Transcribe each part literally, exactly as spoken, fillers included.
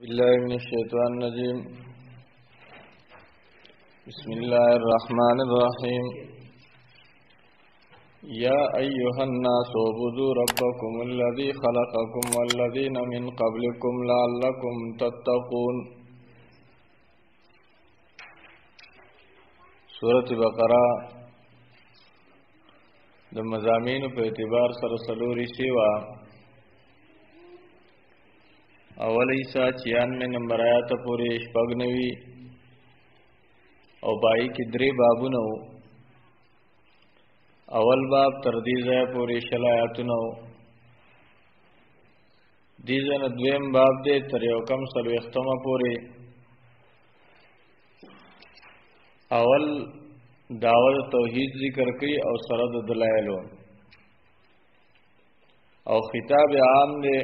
بالله من الشيطان الرجيم. بسم الله الرحمن الرحيم. يا أيها الناس اعبدوا ربكم الذي خلقكم والذين من قبلكم لعلكم تتقون. سورة بقرہ د مضامین په اعتبار سره څلوري سیوا اول ایسا چھیانوے نمبر آیات پوری شپږنوي او بائی کی درې بابونه اول باب تر دې ځایه پوری شل آیاتونه دې ځنه دویم باب دې تر یو کم څلوېښتمه پوری اول دعوت توحید ذکر کړي او سره د دلایلو او خطاب عام دې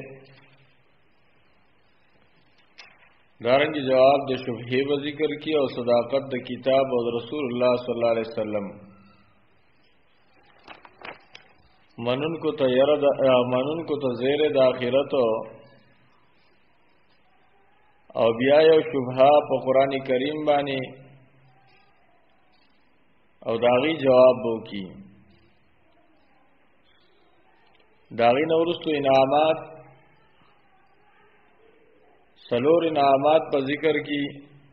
دارنگی جواب د شبهه و ذکر کی او صداقت د کتاب او رسول الله صلی الله علیه وسلم منن کو ته ير د منن کو ته زیر د اخرت او بیا یو شبهه په قران کریم باندې او داغي جواب وو کی داغي نورستو انعامات سلور انعامات پر ذکر کی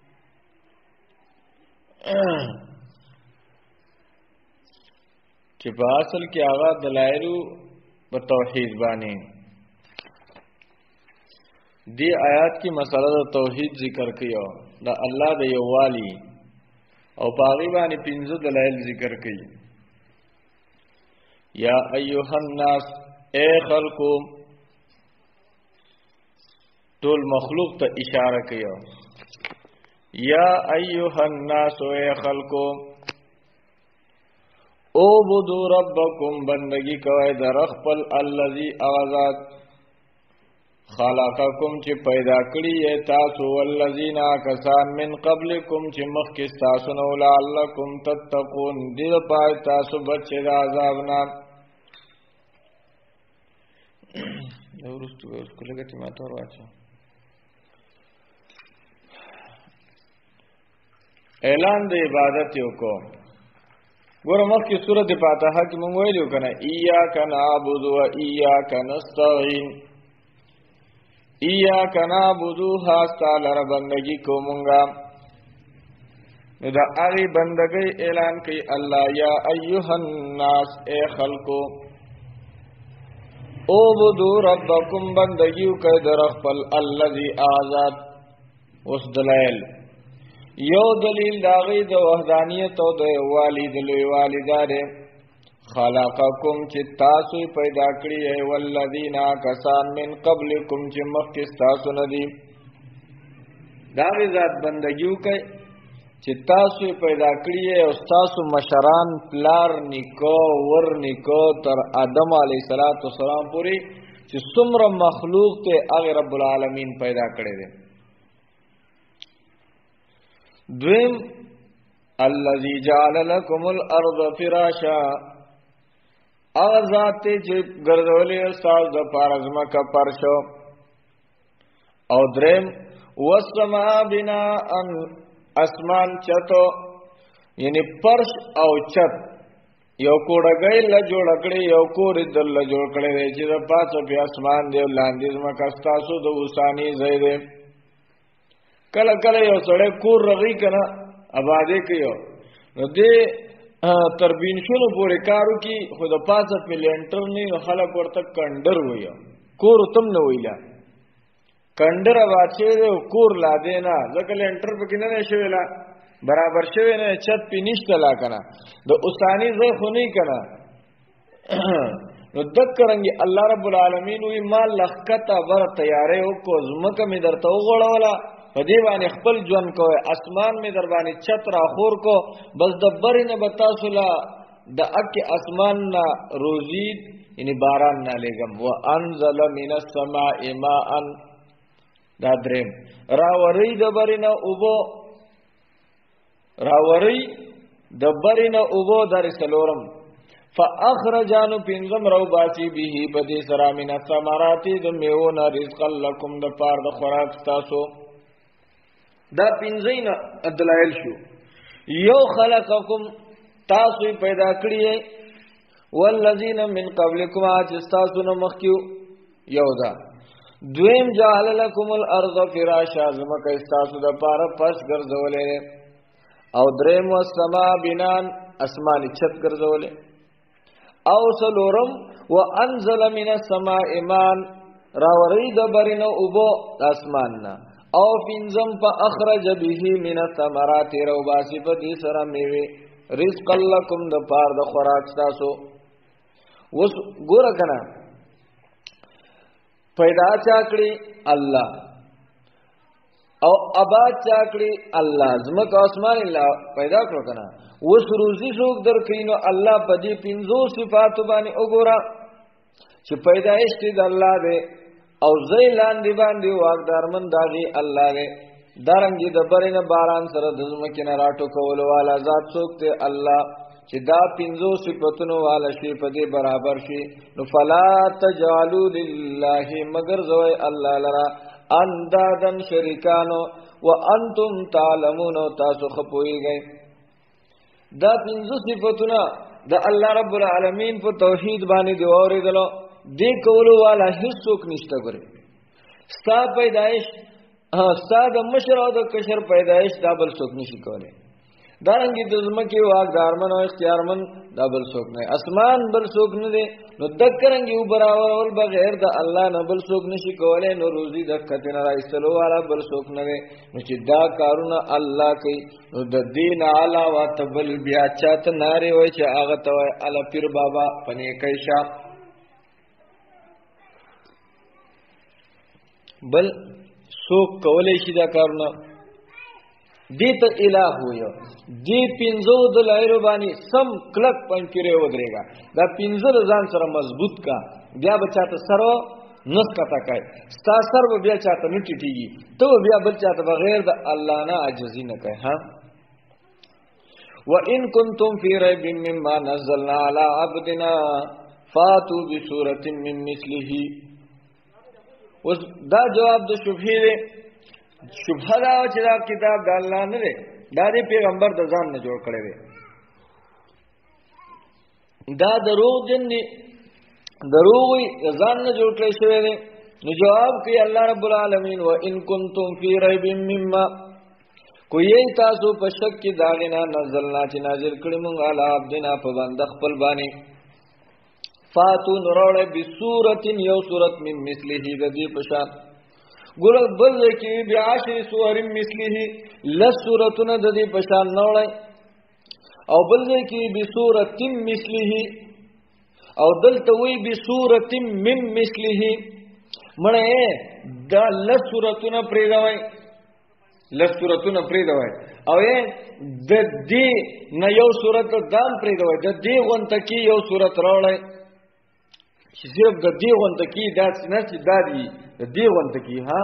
چې په اصل کې هغه دلایل په توحید باندې دی آیات کی مسله د توحید ذکر کیو د الله د یووالي او پاغي باندې پنځه دلایل ذکر کړي. یا ایها الناس اے خلقو ټول مخلوق ته اشاره کيو. یا ایها الناس اے خلقو اعبدوا ربکم بندگی کوي در خپل الذی اغذات خلقکم چې پیدا کړی یې تاسو والذین کسان من قبلکم چې مخکې تاسو نو لعلکم تتقون دې پای تاسو بچی د عذاب نه ورستو ورکو لګټی ما تور واچو اعلان د عبادت یو کو ګور مخکې سورۃ فاتحه کې مونږ ویلو کنه ایاک نعبد و ایاک نستعین ایاک نعبد هاستا لر بندگی کو مونږه نو دا هغه بندګۍ اعلان کوي الله یا ایها الناس اے خلقو اعبدوا ربکم بندگیو کوي در خپل الذی آزاد اوس دلایل یو دلیل داغی د وحدانیت او د والد لوی والداره خلقکم چې تاسو پیدا کړی ای والذین کسان من قبلکم چې مخکې تاسو نه دي داغی ذات بندگیو کوي چې تاسو پیدا کړی ای او تاسو مشران پلار نیکو ور نیکو تر آدم علیه السلام پوری چې څومره مخلوق ته هغه رب العالمین پیدا کړی دی. دویم الذي جعل لكم الارض فراشا اغذات چې ګرځولې استاد د پارزما کا پرشو او دریم والسما بناء اسمان چتو یعنی پرش او چت یو کوډګای له جوړ کړي یو کور دل له جوړ کړي چې د پاسه په اسمان دی لاندې زما کاستاسو د وسانی زیده کله کله یو سړی کور رغی کنه آبادې کوي نو دې تربین شنو پورې کارو کې خود پاسه په لینټر نه خلک ورته کندر وایي کور تم نه ویلا کندر واچې کور لا دینا ځکه لینټر په کې نه شویلا برابر شوی نه چت په نشته لا کنه د اوسانی زه خو نه کنه نو دکرنګي الله رب العالمین وی مال لخته بر تیارې او کو زمکه می درته وغړولا په دې باندې خپل ژوند کوي اسمان می در باندې چت را خور کو بس دبرې نه بتاسو لا د اک اسمان نا روزی یعنی باران نه لګم و انزل من السماء ماء دا دریم راوري دبرې نه اوبو راوري دبرې نه اوبو در سلورم فاخرجانو پینزم رو باسی به بدی سرا من الثمرات د میونا رزق لکم د پار د خوراک تاسو. دا پینزین دلائل شو. یو خلقکم تاسو پیدا کړی والذین من قبلکم اج تاسو نو مخکیو یو دا. دویم جعل لکم الارض فراشا زمکه تاسو د پار پس ګرځولې او دریم والسما بنان اسماني چھت ګرځولې او سلورم وانزل من السماء ماء راوري د برینو اوبو اسماننا او پینزم په اخرج به من الثمرات رو باسی په دې سره میوه رزق لکم د پار د خوراک تاسو. وس ګور کنه پیدا چاکړي الله او آباد چاکړي الله زمکه اسمان الله پیدا کړو کنه. وس روزي څوک درکینو الله په دې پنځو صفات باندې وګوره چې پیدایش دې د الله دی او زیلان دی باندې واغدارمن داغي الله دی. دارنګي د برینه باران سره د زمکه نه راټو کول والا ذات څوک ته الله چې دا پنځو صفاتونو والا شي په دې برابر شي. نو فلا تجعلوا لله مگر زوی الله لرا اندادن شریکانو وانتم تعلمون تاسو خپويږئ. دا پنځو صفاتونه د الله رب العالمین په توحید باندې دی اوریدلو دې کولو والا هیڅوک نشته. ګره ستا پیدائش ستا د مشر او د کشر پیدائش دا بل څوک نشي کولای. دارنګي د زمکه واغدارمن او اختیارمن دا بل څوک نه. اسمان بل څوک نه دی. نو دکرنګي او برابر او بغیر د الله نه بل څوک نشي کولای. نو روزي د کتنه راځلو والا بل څوک نه دی. نو چې دا کارونه الله کوي نو د دین علاوه تبل بیا چاته ناره وای چې هغه ته وای ال پیر بابا پنه کایشا بل څوک کولای شي دا کارونه. دی ته الہ ہویا دی پینزو د لایرو باندې سم کلک پنکره ودرېګا. دا پینزو ځان سره مضبوط کا بیا بچاته سره نس کتا کوي ستا سر بیا چاته نټی ټیږي ته بیا بل چاته بغیر د الله نه عاجزی نه کوي. ها وان کنتم فی ریب مما نزلنا علی عبدنا فاتوا بسورة من مثله. اوس دا جواب د شبهه دی. شبهه دا چې دا کتاب د الله نه دی دا د پیغمبر د ځان نه جوړ کړی دی. دا دروغ جن دی دروغ ځان نه جوړ کړی شوی دی. نو جواب کوي الله رب العالمین وان کنتم فی ریب مما کوئی تاسو په شک کې داغنا نزلنا چې نازل کړی مونږ علی عبدنا په بنده خپل باندې فاتو نروړ بسورة یو سورت من مثله د دې پشان ګور بل کې بیا عشر سور مثله لس سورتونه د دې پشان نوړ او بل کې بسورة مثله او دلته وی بسورة من مثله مړه دا لس سورتونه پرې راوي لس سورتونه پرې راوي او د دې نه یو سورت دام پرې راوي د دې غونته کې یو سورت راوړی چې صرف د دې غونته کې داس نه چې دادی د دې غونته کې ها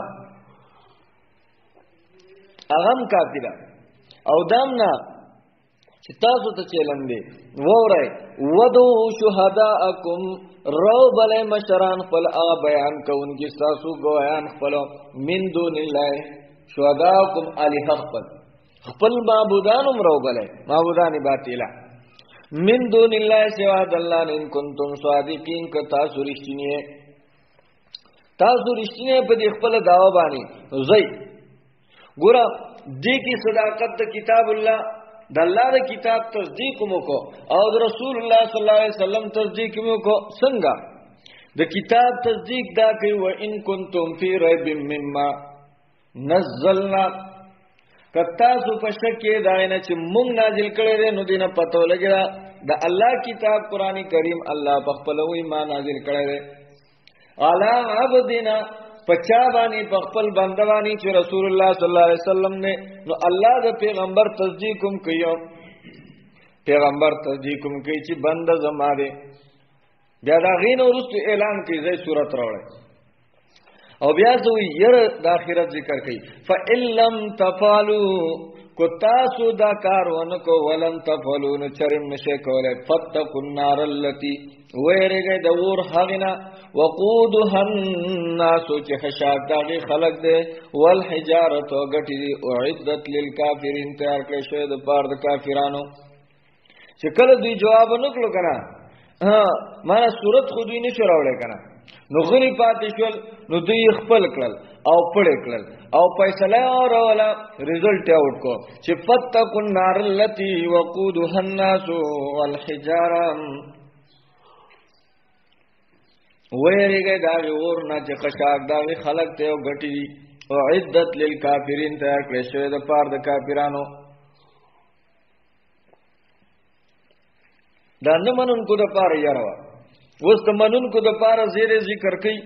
اغم کافیدا او دامنا چې تاسو ته چلندې وورای ودو شهداءکم رو بلې مشران خپل هغه بیان کوونکي تاسو ګویان خپل من دون الله شهداءکم الہ خپل خپل معبودانم رو بلې معبودان باطله من دون الله سوا د الله ان کنتم صادقین ک تاسو رښتینی تاسو رښتینی په دې خپل داوا باندې زئی ګور دې کی صداقت د کتاب الله د الله د کتاب تصدیق مو کو او د رسول الله صلی الله علیه وسلم تصدیق مو کو څنګه د کتاب تصدیق دا کوي و ان کنتم فی ریب مما نزلنا کتا سو پشکه دا نه چې مونږ نازل کړي دي نو دینه پته لګا د الله کتاب قرآنی کریم الله په خپل وی ما نازل کړي دي اعلی عبدنا پچا باندې په خپل بندوانی چې رسول الله صلی الله علیه وسلم نے نو الله د پیغمبر تصدیق کوم کوي پیغمبر تصدیق کوم کوي چې بند زما دي بیا دا غین ورست اعلان کوي زې صورت راوړي او بیا سوی ير د اخرت ذکر کوي فإن لم تفعلوا کو تاسو دا کار ونکو ولن تفعلوا نو چرم نشه کوله فتقوا النار التي ويرګه د ور حغنا وقودها الناس چې خشاک دغه خلق دي والحجاره غټي اعدت للكافرين تیار کړی شوی د پاره د کافرانو چې کله دوی جواب نکړو کنه ها ما صورت خو دوی نشو راوړل کنه نو غری پاتې شول نو دوی خپل کړل او پړې کړل او فیصله اورولا ریزلټ اوټ کو چې فتقوا النار التي وقودها الناس والحجاره ويرګه دا ور نه چې خشاک دا خلق ته او غټي او عدت للکافرین تیار کړی شوی د پاره د کافرانو دا نه منونکو د پاره یاروا وست منونکو د پاره زیره ذکر کوي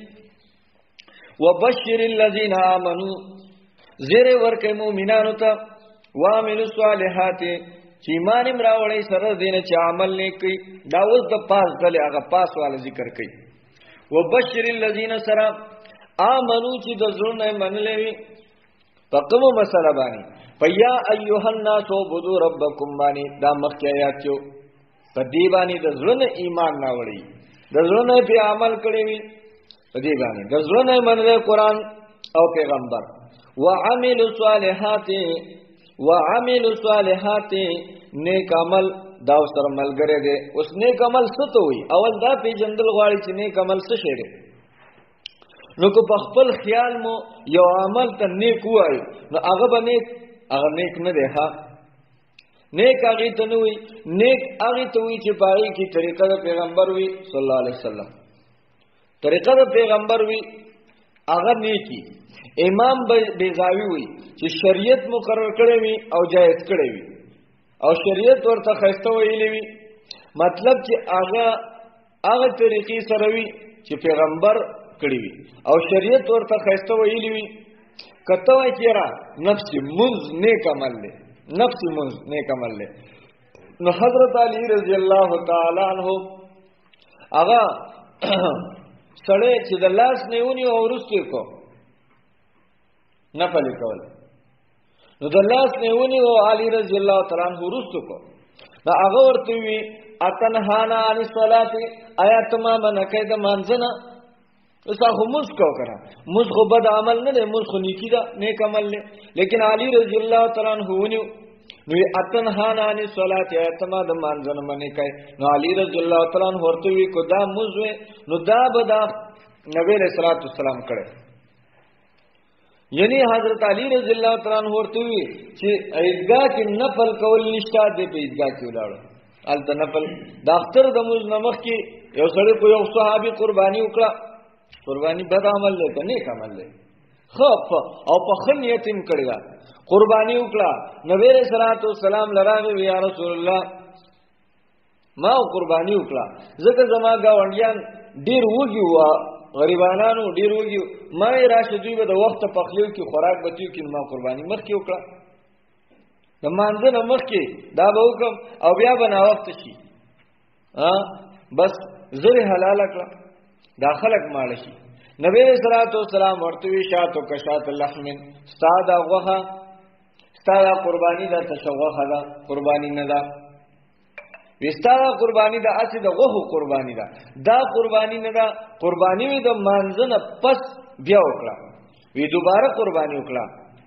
وبشر الذين امنوا زیره ورکه مؤمنانو ته وعملوا الصالحات چې ایمان امراوړی سره دین چې عمل نیکي دا اوس د پاس دله هغه پاس والا ذکر کوي وبشر الذين سرا امنوا چې د زړه منلې پکمو مسله باندې پیا ايها الناس عبدوا ربكم باندې دا مخکې آیات چو په دې باندې د زړه ایمان راوړی د زړه په عمل کړی وي په دې باندې د زړه منلې قران او پیغمبر وعملوا الصالحات وعملوا الصالحات نیک عمل دا سره ملګری دی اوس نیک عمل څه ته وي اول دا په جندل غواړي چې نیک عمل څه شی دی نو کو په خپل خیال مو یو عمل ته نیک وای نو هغه به نیک هغه نیک نه دی ها نیک هغه ته نه وي نیک هغه ته وي چې پای کی طریقه د پیغمبر وي صلی الله علیه وسلم طریقه د پیغمبر وي هغه نیکی امام بیزاوی وي چې شریعت مقرر کړی وي او جایز کړی وي او شریعت ورته خسته ویلې وي مطلب چې هغه هغه طریقې سره وي چې پیغمبر کړی وي او شریعت ورته خسته ویلې وي کته وای کیرا نفس منز نیک عمل له نفس منز نیک عمل له نو حضرت علی رضی الله تعالی عنہ هغه سړی چې د لاس نیونی او ورسته کو نفل کول نو د لاس نیونی او علی رضی الله تعالی عنہ ورسته کو دا هغه ورته وی اتنهانا عن الصلاه آیات ما من کید مانځنه اسا خو موږ کو کرا موږ خو بد عمل نه موږ خو نیکی دا نیک عمل نه لیکن علی رضی الله تعالی عنہ ونیو نو اتنهانا عن الصلاه آیات ما د مانځنه منی کای نو علی رضی الله تعالی عنہ ورته وی کو دا موږ نو دا بدا نبی رسول الله والسلام کړه یعنی حضرت علی رضی الله تعالی عنہ ورته وی چې عیدګاه کې نفل کول نشته د عیدګاه کې ولاړو ال د نفل د اختر د موږ نمخ کې یو سړی کو یو صحابي قرباني وکړه قرباني بد عمل له کنه نیک عمل له خف او په خنیت هم کړی قرباني وکړه نبی رسول الله والسلام لراغه یا رسول الله ما قرباني وکړه زکه زما گاونډیان ډیر وږي وا غریبانانو ډیر وږي ما راشدوی به د وخت په خلیو کې خوراک بتیو کې ما قرباني مخ کې وکړه د مانځه مخ کې دا به وکم او بیا بنا وخت شي ها بس زری حلال کړه دا خلق مال شي نبی صلی الله علیه وسلم ورته وی شاتو کشات اللحم استاد غوخه استاد قربانی دا تشوخه دا قربانی نه دا وستاره قربانی دا اسی دا غوخه قربانی دا دا قربانی نه دا قربانی وی د مانځنه پس بیا وکړه وی دوباره قربانی وکړه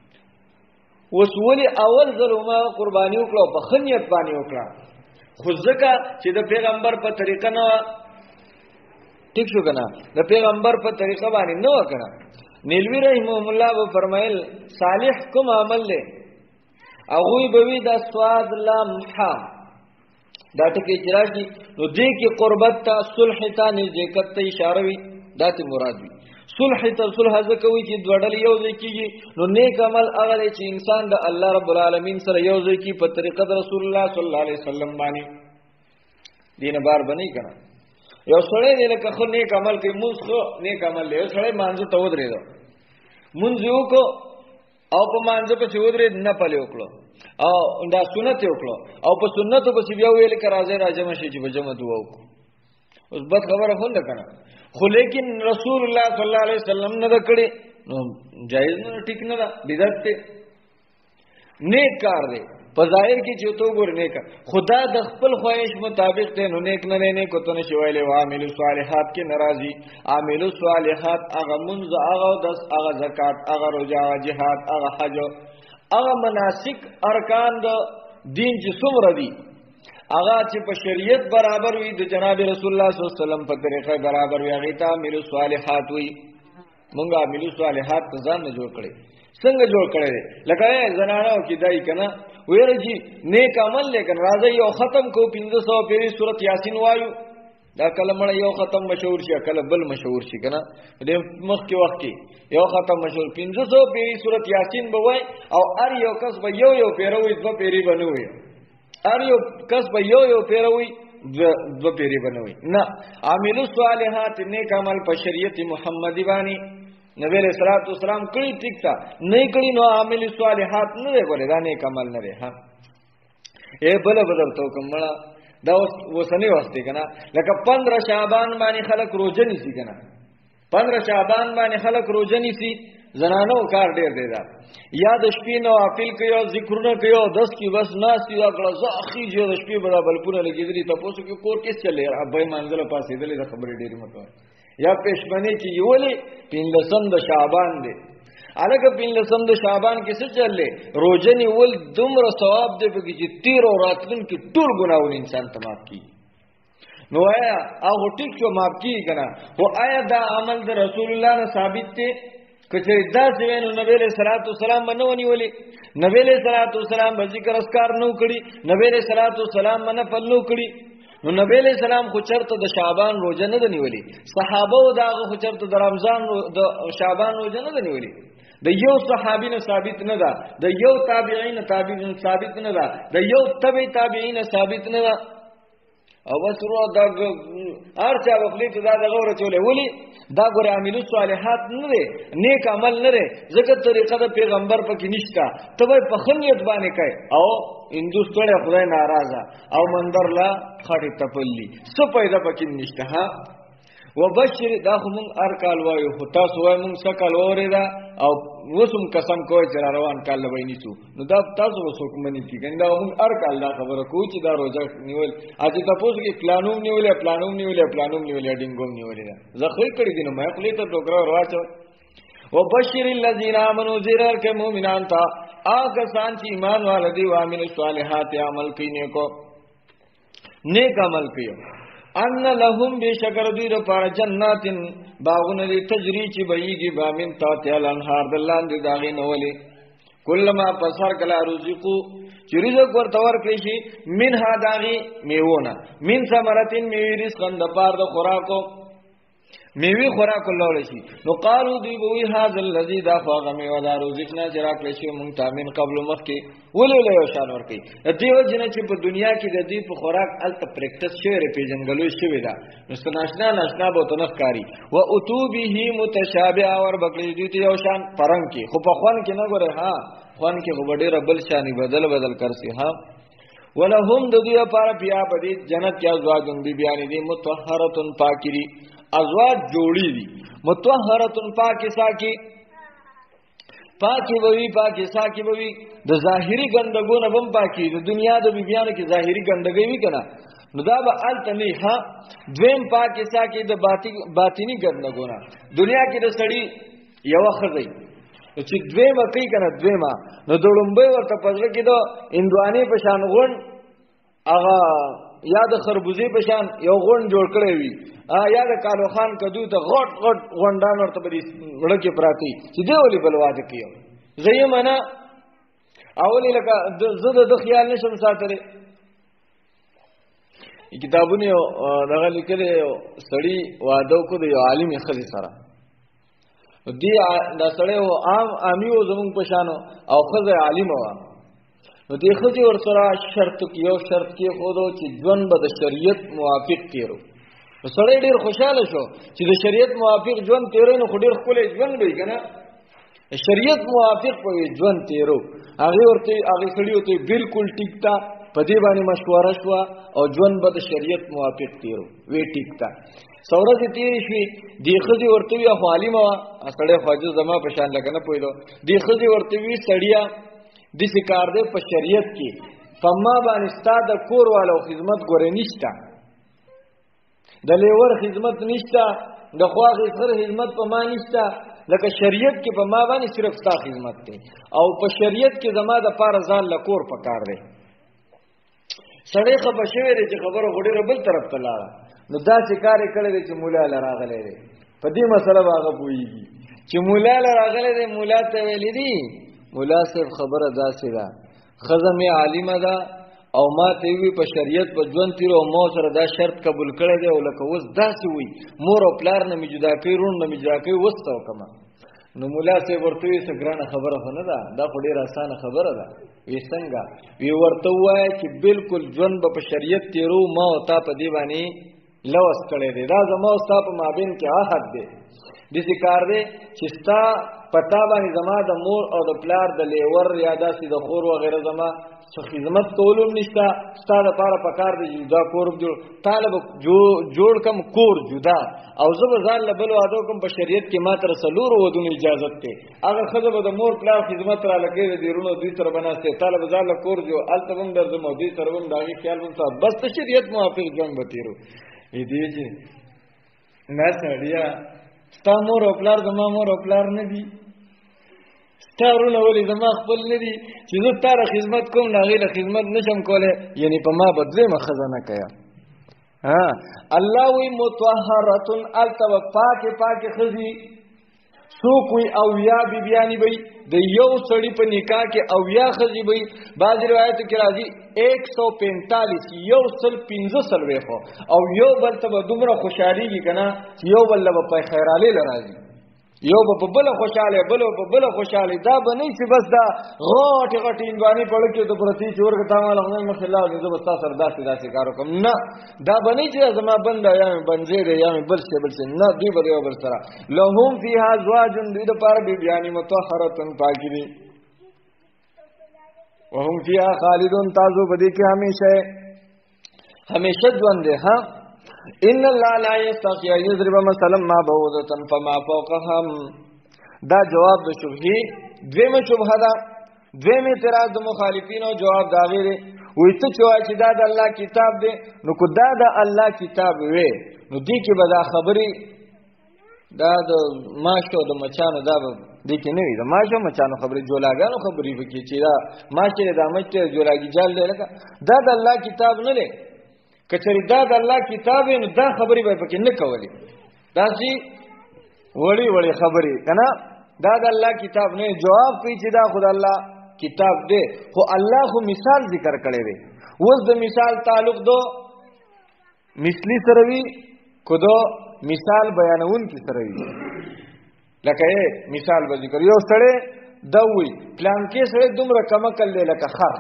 وسولی اول ظلمه قربانی وکړه په خنیت باندې وکړه خو ځکه چې د پیغمبر په طریقه نه ٹھیک شو کنه د پیغمبر په طریقه باندې نه وکړه نیلوی رحمه الله به فرمایل صالح کوم عمل له هغه به وی د سواد لمحه دا ټکی چرایي نو دې کې قربت ته صلح ته نزدېکت ته اشاره وي دا ته مراد وي صلح ته صلح ځکوي چې دوړل یو ځای کیږي نو نیک عمل هغه چې انسان د الله رب العالمین سره یو ځای کی په طریقه د رسول الله صلی الله علیه وسلم باندې دینه بار بنئ کنه یو سړی دې لکه خو نیک عمل کوي موږ خو نیک عمل له سړی مانځه ته ودرېدو مونږ یو کو او په مانځه په ودرې نه پلي وکړو او دا سنت وکړو او په سنت په سی بیا ویل کې راځي راځم شي چې بجمه دعا وکړو اوس بد خبره هونه کنه خو لیکن رسول الله صلی الله علیه وسلم نه کړي نو جایز نه ټیک نه ده بدعت ته نیک کار دی په ظاهر کې چې تو ګور نیک خدا د خپل خواهش مطابق ته نو نیک نه نه کو ته نشي ویلې عامل صالحات کې ناراضي عامل صالحات هغه منځ هغه دس هغه زکات هغه روزه جهاد هغه حج هغه مناسک ارکان د دین چې څومره دي هغه چې په شریعت برابر وي د جناب رسول الله صلی الله علیه وسلم په طریقه برابر وي هغه ته عامل صالحات وي مونږه عامل صالحات ځان نه جوړ کړي څنګه جوړ کړي لکه زنانو کې دای کنه ویره جی نیک عمل لیکن راځي یو ختم کو پنځه سو پیری سورۃ یاسین وایو دا کلمه یو ختم مشهور شي کله بل مشهور شي کنه د مخ کې وخت کې یو ختم مشهور پنځه سو پیری سورۃ یاسین بوای او ار یو کس به یو یو پیروي دو پیری بنوي ار یو کس به یو یو پیروي دو پیری بنوي نه عامل الصالحات نیک عمل په شریعت محمدی باندې نبی علیہ الصلوۃ والسلام کړي ټیک تا نه کړي نو عامل صالحات نه کوي دا نیک عمل نه دی ها اے بل بدر تو کومه دا وسنی واسطه کنه لکه پندرہ شعبان باندې خلک روزه نیسي کنه پندرہ شعبان باندې خلک روزه نیسي زنانو کار ډیر دی دا یا د شپې نو افل کوي ذکرونه کوي دس کی بس ناسي دا کړه زه اخی جو د شپې بڑا بلپونه لګیدلی تاسو کې کور کې چلے ابای منځله پاسې دلې د خبرې ډېری مته یا پښمنی چې یولې پینلسم د شعبان دی الګ پینلسم د شعبان کې څه چلې روزه نیول دومره ثواب دی په کې چې تیر او راتلون کې ټول ګناونه انسان ته معاف کی نو آیا هغه ټیک شو معاف کی کنه او آیا دا عمل د رسول الله نه ثابت دی کچې دا څنګه نبی له صلوات والسلام باندې ونیولې نبی له صلوات والسلام به ذکر اسکار نو کړی نبی له صلوات والسلام باندې پلو کړی نو نبی علیہ السلام خو چرته د شعبان روزه نه نیولې صحابه او داغه خو چرته د رمضان د شعبان روزه نه نیولې د یو صحابي نه ثابت نه ده د یو تابعین تابعین ثابت نه ده د یو تبع تابعین ثابت نه ده او وسرو دا ارچا وخلی ته دا دغه ورچولې ولی دا ګور عامل صالحات نه دي نیک عمل نه دي ځکه طریقه د پیغمبر پکې نشتا ته په خنیت باندې کوي او هندوستان خدای ناراضه او مندر لا خاطی تپلی څه پیدا پکې نشته ها وبشر دا خو مون ار کال وایو خو تاسو وای مون سکل اورېدا او وسم قسم کوی چې روان کال لوي نیسو نو دا تاسو وسوک منی کی ګندا مون ار کال دا خبره کو چې دا روزه نیول اځ تاسو کې پلانوم نیولې پلانوم نیولې پلانوم نیولې ډینګوم نیولې زه خې کړی دینه مې خپل ته ټوکر ورواچو وبشر الذين امنوا زرار کے مومنان تا آگا سان چی ایمان والدی وعمل الصالحات عمل کینے کو نیک عمل کیو ان لهم بشکر دوی د پاره جناتن باغونه دي تجری چې بهيږي بامن تاتیا الانهار دلان دي داغي نولې کلمہ پسر کلا رزقو چې رزق ورته ورکړي شي من ها داغي میوونه من ثمرتين میوه رزق د پاره د خوراکو میوه خوراک الله لشي نو قالو دی بوئی هاذ الذی دافع میوه دا رزقنا جرا کړی شي مونږ تامین قبل مخکې ولولې یو شان ورکي دیو جن چې په دنیا کې د دې په خوراک الته پریکټس شوی پیژنګلو شوی دا نو ناشنا ناشنا به تنخ کاری و اتوبه متشابه اور بکلی دي ته یو شان پرنګ کې خو په خوان کې نه ګوره ها خوان کې خو ډېر بل شانی بدل بدل کرسي ها ولهم د دې لپاره بیا په دې جنت کې ازواجون بي بیان دي متطهرتن پاکری ازواج جوړی دي متطهرتن پاکی ساکی پاکی بوي پاکی ساکی بوي د ظاهري ګندګونه بم پاکی د دنیا د بیبيانو کې ظاهري ګندګي وی کنه نو دا به التنی ها دویم پاکی ساکی د باطینی ګندګونه دنیا کې د سړی یو خزي چې دویمه کوي کنه دویمه نو دړمبه ورته پزړه کې د اندواني په شان غون اغه یا د خربوزي په شان یو غون جوړ کړی وي یا د کالو خان کدو ته غټ غټ غونډان ورته په دې وړکه پراتی چې دی ولي بلواده کیو زېمنه اولی لکه زده د خیال نشم ساتره کتابونه دغه لیکل سړی واده کو د یو عالم خزي سره دی دا سړی او عام امیو زمون پشانو او خزه عالم و نو دی خزي ور سره شرط کیو شرط کې خودو چې ژوند به د شریعت موافق کیرو سړی ډیر خوشاله شو چې د شریعت موافق ژوند تیرو نو ډیر خپل ژوند دی کنه شریعت موافق په ژوند تیرو هغه ورته هغه سړی ته بالکل ټیک تا په دې باندې مشوره شو او ژوند به د شریعت موافق تیرو وی ټیک تا سورته تیر شي دی خزي ورته وی عالمه اصله خواجه زما په شان لګنه پویلو دی خزي ورته وی سړیا د شکار دې په شریعت کې فما باندې ستاد کور والو خدمت ګورې نشتا د لیور خدمت نشتا د خواغې سر خدمت په ما نشتا لکه شریعت کې په ما باندې صرف ستا خدمت دی او په شریعت کې زما د پاره ځان لکور پکار دی سړی خبر شوی دی چې خبره غوډه بل طرف ته لاړه نو دا چې کار کړی دی چې مولا لراغلی دی په دې مسله باغه پوېږي چې مولا لراغلی دی مولا ته ویلې دی مولا صاحب خبره داسې ده خزم عالمه ده او ما ته وی په شریعت په ژوند تیر او مو سره دا شرط قبول کړی دی او لکه اوس داسې وي مور او پلار نه می جدا کوي رون نه می جدا کوي وستو کما نو مولا صاحب ورته وی سګرانه خبره نه ده دا په ډیره اسانه خبره ده وی څنګه وی ورته وای چې بالکل ژوند په شریعت تیرو ما او تا په دی باندې لوس کړی دی دا زما او تا په مابین کې عهد دی د ذکر دی چې ستا پتا باندې زما د مور او د پلار د لیور یا داسې د خور و غیره زما څه خدمت کولم نشتا ستا د پاره پکار دی جدا کور جوړ طالب جو جوړ کم کور جدا او زب ځان له بل وادو کوم په شریعت کې ما تر سلور ودون اجازه ته اگر خزه د مور پلار خدمت را لګي دی رونو دوی تر بناسته طالب ځان له کور جو التبم درځ مو دوی تربم داغي خیال مون صاحب بس شریعت موافق ژوند بتیرو ای دی چې نه سړیا ستا مور او پلار زما مور او پلار نه دي ستارونه ولی زما خپل نه دي چې زه تاره خدمت کوم نه غیله خدمت نشم کوله یعنی په ما بدله ما خزانه کیا ها الله وی متطهرتن التو پاک پاک خزي سو کوئی او یا بی بیانی بی د یو سړی په نکاح کې او یا خزي بی بعض روایت کې راځي ایک سو پینتالیس یو سل پنځه سل ویخو او یو بل ته دومره خوشحالي کنه یو بل له په خیراله لراځي یو په بل خوشاله بل په بل خوشاله دا بنئ چې بس دا غاټ غاټ انوانی پړ کې ته پرتی چور کته مال غو مخلا دې بستا سر داسې داسې کارو کوم نه دا بنئ چې زما بند یا بنځې دې یا بل څه بل څه نه دی به بل سره لهم فیها ازواج دې د پاره بی بیان مطهرتن پاکری وهم فیها خالدون تاسو بده کې همیشه همیشه ژوند ده ها ان الله لا یستحی یضرب مثلا ما بعوضه فما فوقهم دا جواب د شبهه دویمه شبهه دا دویمه اعتراض د مخالفینو جواب دا غیره وې ته چې دا د الله کتاب دی نو کو دا د الله کتاب وي نو دې کې به دا خبري دا د ماشو د مچانو دا دې کې نه وي د ماشو مچانو خبري جولاګانو خبري وکړي چې دا ماشه د مچ جولاګي جال دی لکه دا د الله کتاب نه دی کچری دا د الله کتاب نو دا خبرې به پکې نه کولې دا چې وړي وړي خبرې کنه دا د الله کتاب نه جواب کوي چې دا خدای الله کتاب دی خو الله خو مثال ذکر کړی دی اوس د مثال تعلق دو مثلی سره وی کدو مثال بیانون کی سره وی لکه مثال به ذکر یو سره دوی پلان کې سره دومره کم کړل لکه خر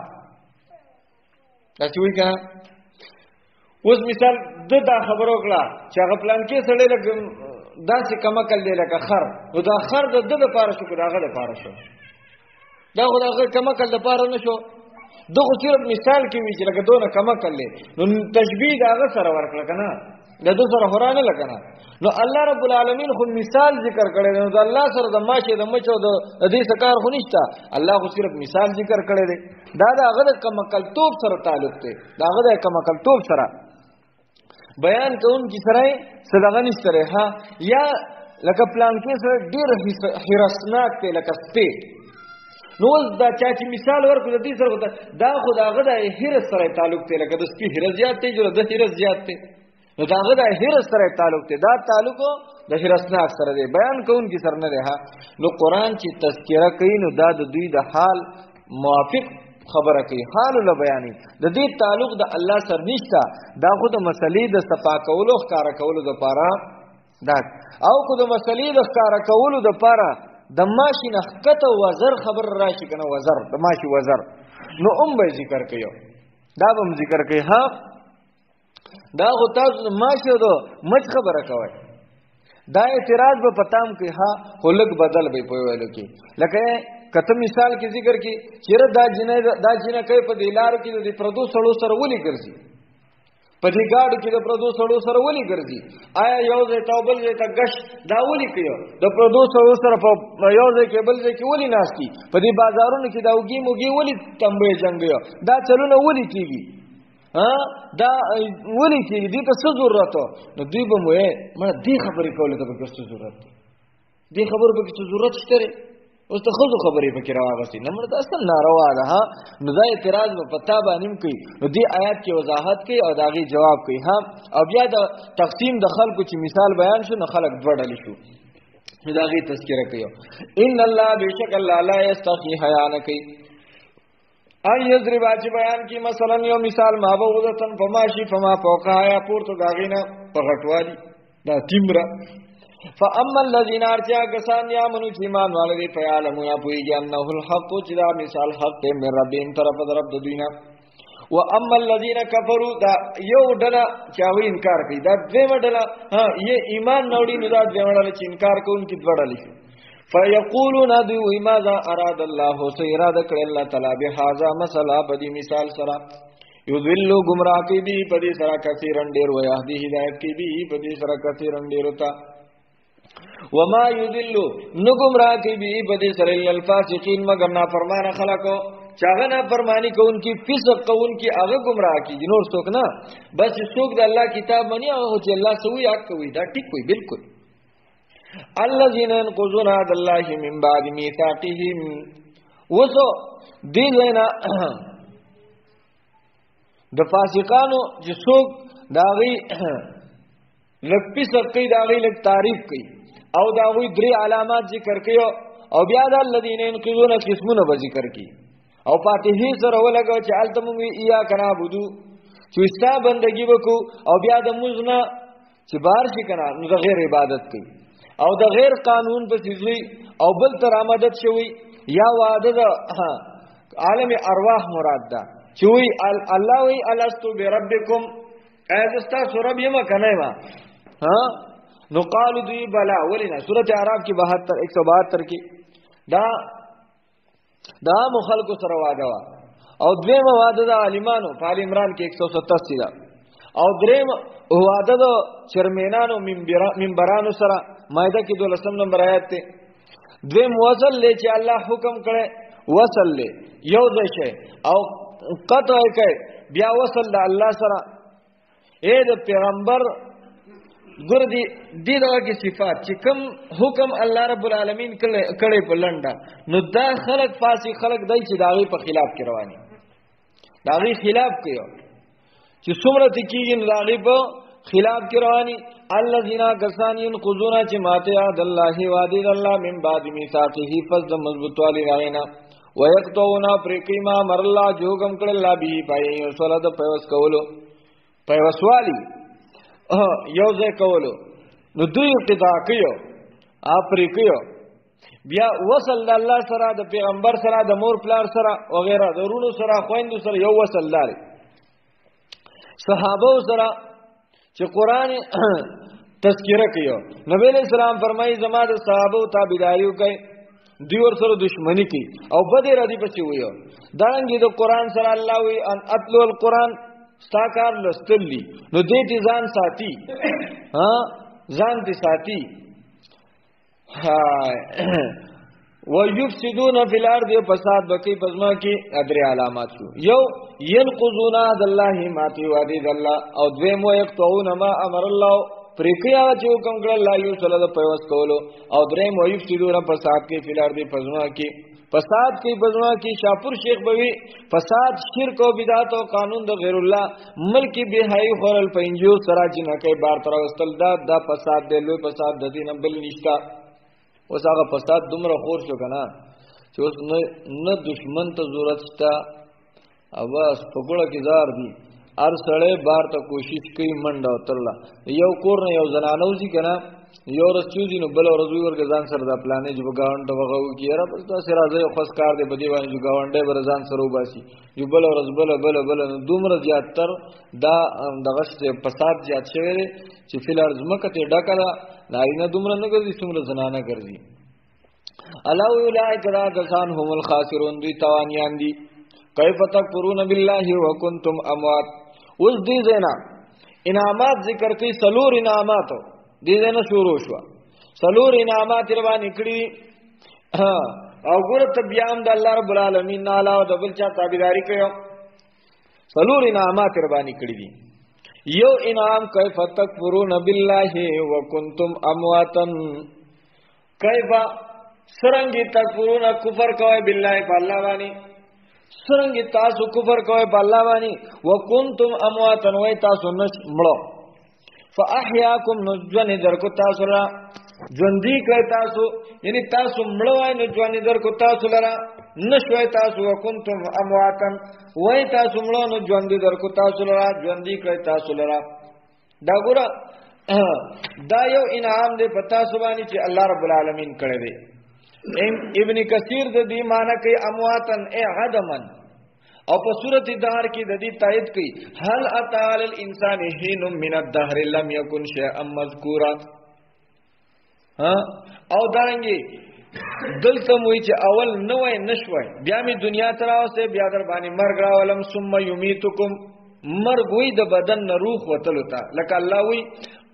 دا چې وی کنه اوس مثال د دا خبرو کړه چې هغه پلان کې سړی لکه داسې کما کړل لکه خر نو دا خر د د لپاره شو دا غل لپاره شو دا خو دا کما کړل لپاره نشو دغه صرف مثال کې وی چې لکه دونه کما کړل نو تشبیه دا هغه سره ورکړه کنه د دو سره هرانه لکنه نو الله رب العالمین خو مثال ذکر کړی نو د الله سره د ماشه د مچو د دې سکار خو نشته الله خو صرف مثال ذکر کړی دی دا دا هغه کما کړل توپ سره تعلق دی دا هغه کما کړل توپ سره بیان کون کی سره صدقه نشته ها یا لکه پلان کې سره ډیر حرسناک ته لکه سپې نو دا چې مثال ورکړه د دې سره دا خو دا غدا حرس سره تعلق ته لکه د سپې حرس زیات ته جو د حرس زیات ته نو دا غدا حرس سره تعلق ته دا تعلق د حرسناک سره دی بیان کون کی سره نه ها نو قران چې تذکرہ کوي نو دا د دوی د حال موافق خبره کوي حال له بیانې د دې تعلق د الله سره نشته دا خو د مسلې د صفا کولو ښکارا کولو د پاره دا او کو د مسلې د ښکارا کولو د پاره د ماشي نخکته وزر خبر راشي کنه وزر د ماشي وزر نو هم به ذکر کوي دا به ذکر کوي ها دا خو تاسو د ماشي د مچ خبره کوي دا اعتراض به پتام کوي ها هلک بدل به په ویلو کې لکه کته مثال کې ذکر کې چیرې دا جنې دا جنې کوي په دلارو کې د پردو سړو سره ولي ګرځي په دې گاډو کې د پردو سړو سره ولي ګرځي آیا یو ځای توبل ځای ته غش دا ولي کوي د پردو سړو سره په یو ځای کې بل ځای کې ولي ناشتي په دې بازارونو کې دا وګي موګي ولي تمبې جنگي دا چلونه ولي کیږي ها دا ولي کیږي دې ته څه ضرورت نو دوی به مې مړه دې خبرې کولې ته به څه ضرورت دې خبرو به څه ضرورت شته اوس ته خو خبرې پکې راوغسي نمبر دا اصل ناروا ده ها نو دا اعتراض په پتا باندې کوي نو دې آیات کې وضاحت کوي او داغي جواب کوي ها او بیا د تقسیم د خلکو چې مثال بیان شو نو خلک دوړل شو نو داغي تذکرہ کوي ان الله بیشک الله لا یستحی حیا نه کوي ای یضرب چې بیان کی مثلا یو مثال ما بوغتن فماشی فما فوقها یا پورته داغینه په غټوالي دا تیمرا فاما الذين ارجا غسان يامنوا ایمان والے فیعلم یا پویږي انه الحق چې دا مثال حق ته مې ربین طرف طرف د دوینا واما الذين كفروا دا یو ډله چاوي انکار کوي دا دوه ډله ها یہ ایمان نوړي نو دا دوه ډله چې انکار کوونکي دوړل شي فيقولون ذو ماذا اراد الله سو اراده کړ الله تعالی به هاذا مثلا بدی مثال سره یذل گمراه کی بھی بدی سره کثیرن ډیر و یهدی ہدایت کی بھی بدی سره کثیرن ډیر ہوتا وما یذل نو گمراه کی بھی بدی سره الفاسقین مگر نافرمان خلقو چاغه نافرمانی کوونکی فسق کوونکی هغه گمراه کی جنور څوک نه بس څوک د الله کتاب منی او چې الله سوی حق کوي دا ټیک وي بالکل الذين ينقضون عهد الله من بعد ميثاقهم وسو دې وینا د فاسقانو چې څوک داغي لک پسقې داغي لک تعریف کوي او داغي درې علامات ذکر کوي او بیا د الذين ينقضون قسمونه به ذکر کوي او فاتحه سره ولګو چې التموي ایا کنا بودو چې استا بندگی وکړو او بیا د مزنا چې بار شي کنا نو د غیر عبادت کوي او د غیر قانون په سيزوي او بل تر آمدت شوی یا وعده د عالم ارواح مراد ده چې وی الله وی الستو بربکم ایزستا سورب یما کنه ما ها نو قالو دی بلا ولنا سورۃ اعراف کی بہتر ایک سو بہتر کی دا دا مخلق سره وعده وا او دویم وعده د عالمانو په ال عمران کې ایک سو ستاسی دا او دریم وعده د چرمنانو منبرانو سره مائده کې دولسم نمبر آیات ته دویم وصل لې چې الله حکم کړي وصل لې یو ځای او قطع کوي بیا وصل د الله سره اے د پیغمبر ګور دي دغه کې صفات چې کوم حکم الله رب العالمین کړي په لنډه نو دا خلق فاسق خلق دای چې داغي په خلاف کې رواني داغي خلاف کوي چې څومره تکیږي داغي په خلاف کې رواني الذين غسانين قذون چې ماته عهد الله وعده الله من بعد میثاقه فز مضبوط والی راغینا ويقطعون پرکیما مر الله جوګم کړه الله به پای وسله د پیوس کولو پیوسوالی یو ځای کولو نو دوی قطع کيو اپری کيو بیا وصل د الله سره د پیغمبر سره د مور پلار سره وغیرہ درونو سره خويندو سره یو وصل لري صحابه سره چې قران تذکرہ کيو نبی علیہ السلام فرمایي زما د صحابه تابعداریو کوي دوی ور سره دشمنی کوي او بده ردی پچی ویو دانګي د قران سره الله وی ان اتلو القران استاکار لستلی نو دې دي ځان ساتي ها ځان دي ساتي ويفسدون في الارض فساد بکی پزما کی ادری علامات شو یو ينقضون عهد الله ماتی وعده الله او دویم یقطعون ما امر الله پرکیا چې حکم کړ الله یو صلی الله پیوس کولو او دریم ويفسدون فساد کی فی الارض پزما کی فساد کی پزما کی شاپور شیخ بوی فساد شرک او بدعت او قانون د غیر الله ملک بهای خورل پنجو سراج نه کوي بار تر واستل دا د فساد د لوی فساد د دین بل نشتا اوس هغه فساد دومره خور شو کنه چې اوس نه دشمن ته ضرورت شته او بس پکوړه کې زار دي ار سړی بار ته کوشش کوي منډه وترلا یو کور نه یو زنانو ځي کنه یو رسچوزی نو بل ورځ ورګ ځان سره د پلانې جو گاوند وغو کیره بس تاسو راځي خو کار دی بدی باندې جو گاونډه بر ځان سره وباسي جو بل ورځ بل بل بل دومره زیاتر دا دغه فساد زیات شوی چې فلر زمکه ته ډکړه نارینه دومره نه ګرځي څومره زنانه ګرځي الا اولئک ذا کسان هم الخاسرون دوی تاوانیان دي. کیف تکفرون بالله وکنتم اموات. اوس دې زینا انعامات ذکر کوي، سلور انعامات دې زینا شروع شو، سلور انعامات روان کړي. او ګور ته بیا هم د الله رب العالمین نه علاوه د بل چا تابعداري کوي. سلور انعامات روان کړي دي. یو انعام کیف تکفرون بالله وکنتم امواتا، کیف سرنگی تکفرون کفر کوي بالله په الله باندې، سرنگی تاسو کفر کوي په الله باندې، وکنتم امواتا وای تاسو نش مړو، فاحیاکم نجن درکو تاسو را ژوندۍ کوي تاسو، یعنی تاسو مړو وای نو ژوند درکو تاسو لرا نشوي تاسو، وکنتم امواتا وای تاسو مړو نو ژوند درکو تاسو لرا ژوندۍ کوي تاسو لرا. دا ګوره دا یو انعام دی پتا سبانی چې الله رب العالمین کړی دی. ابن کثیر د دې معنی کوي امواتن ای عدمن، او په سورۃ الدهر کې د دې تایید کوي هل اتى الانسان حين من الدهر لم يكن شيئا مذكورا. ها او دارنګي دلته موي چې اول نوې نشوي بیا می دنیا تر اوسه بیا در باندې مرګ راولم ثم يميتكم، مرګ وي د بدن نه روح وتلو تا لکه الله وي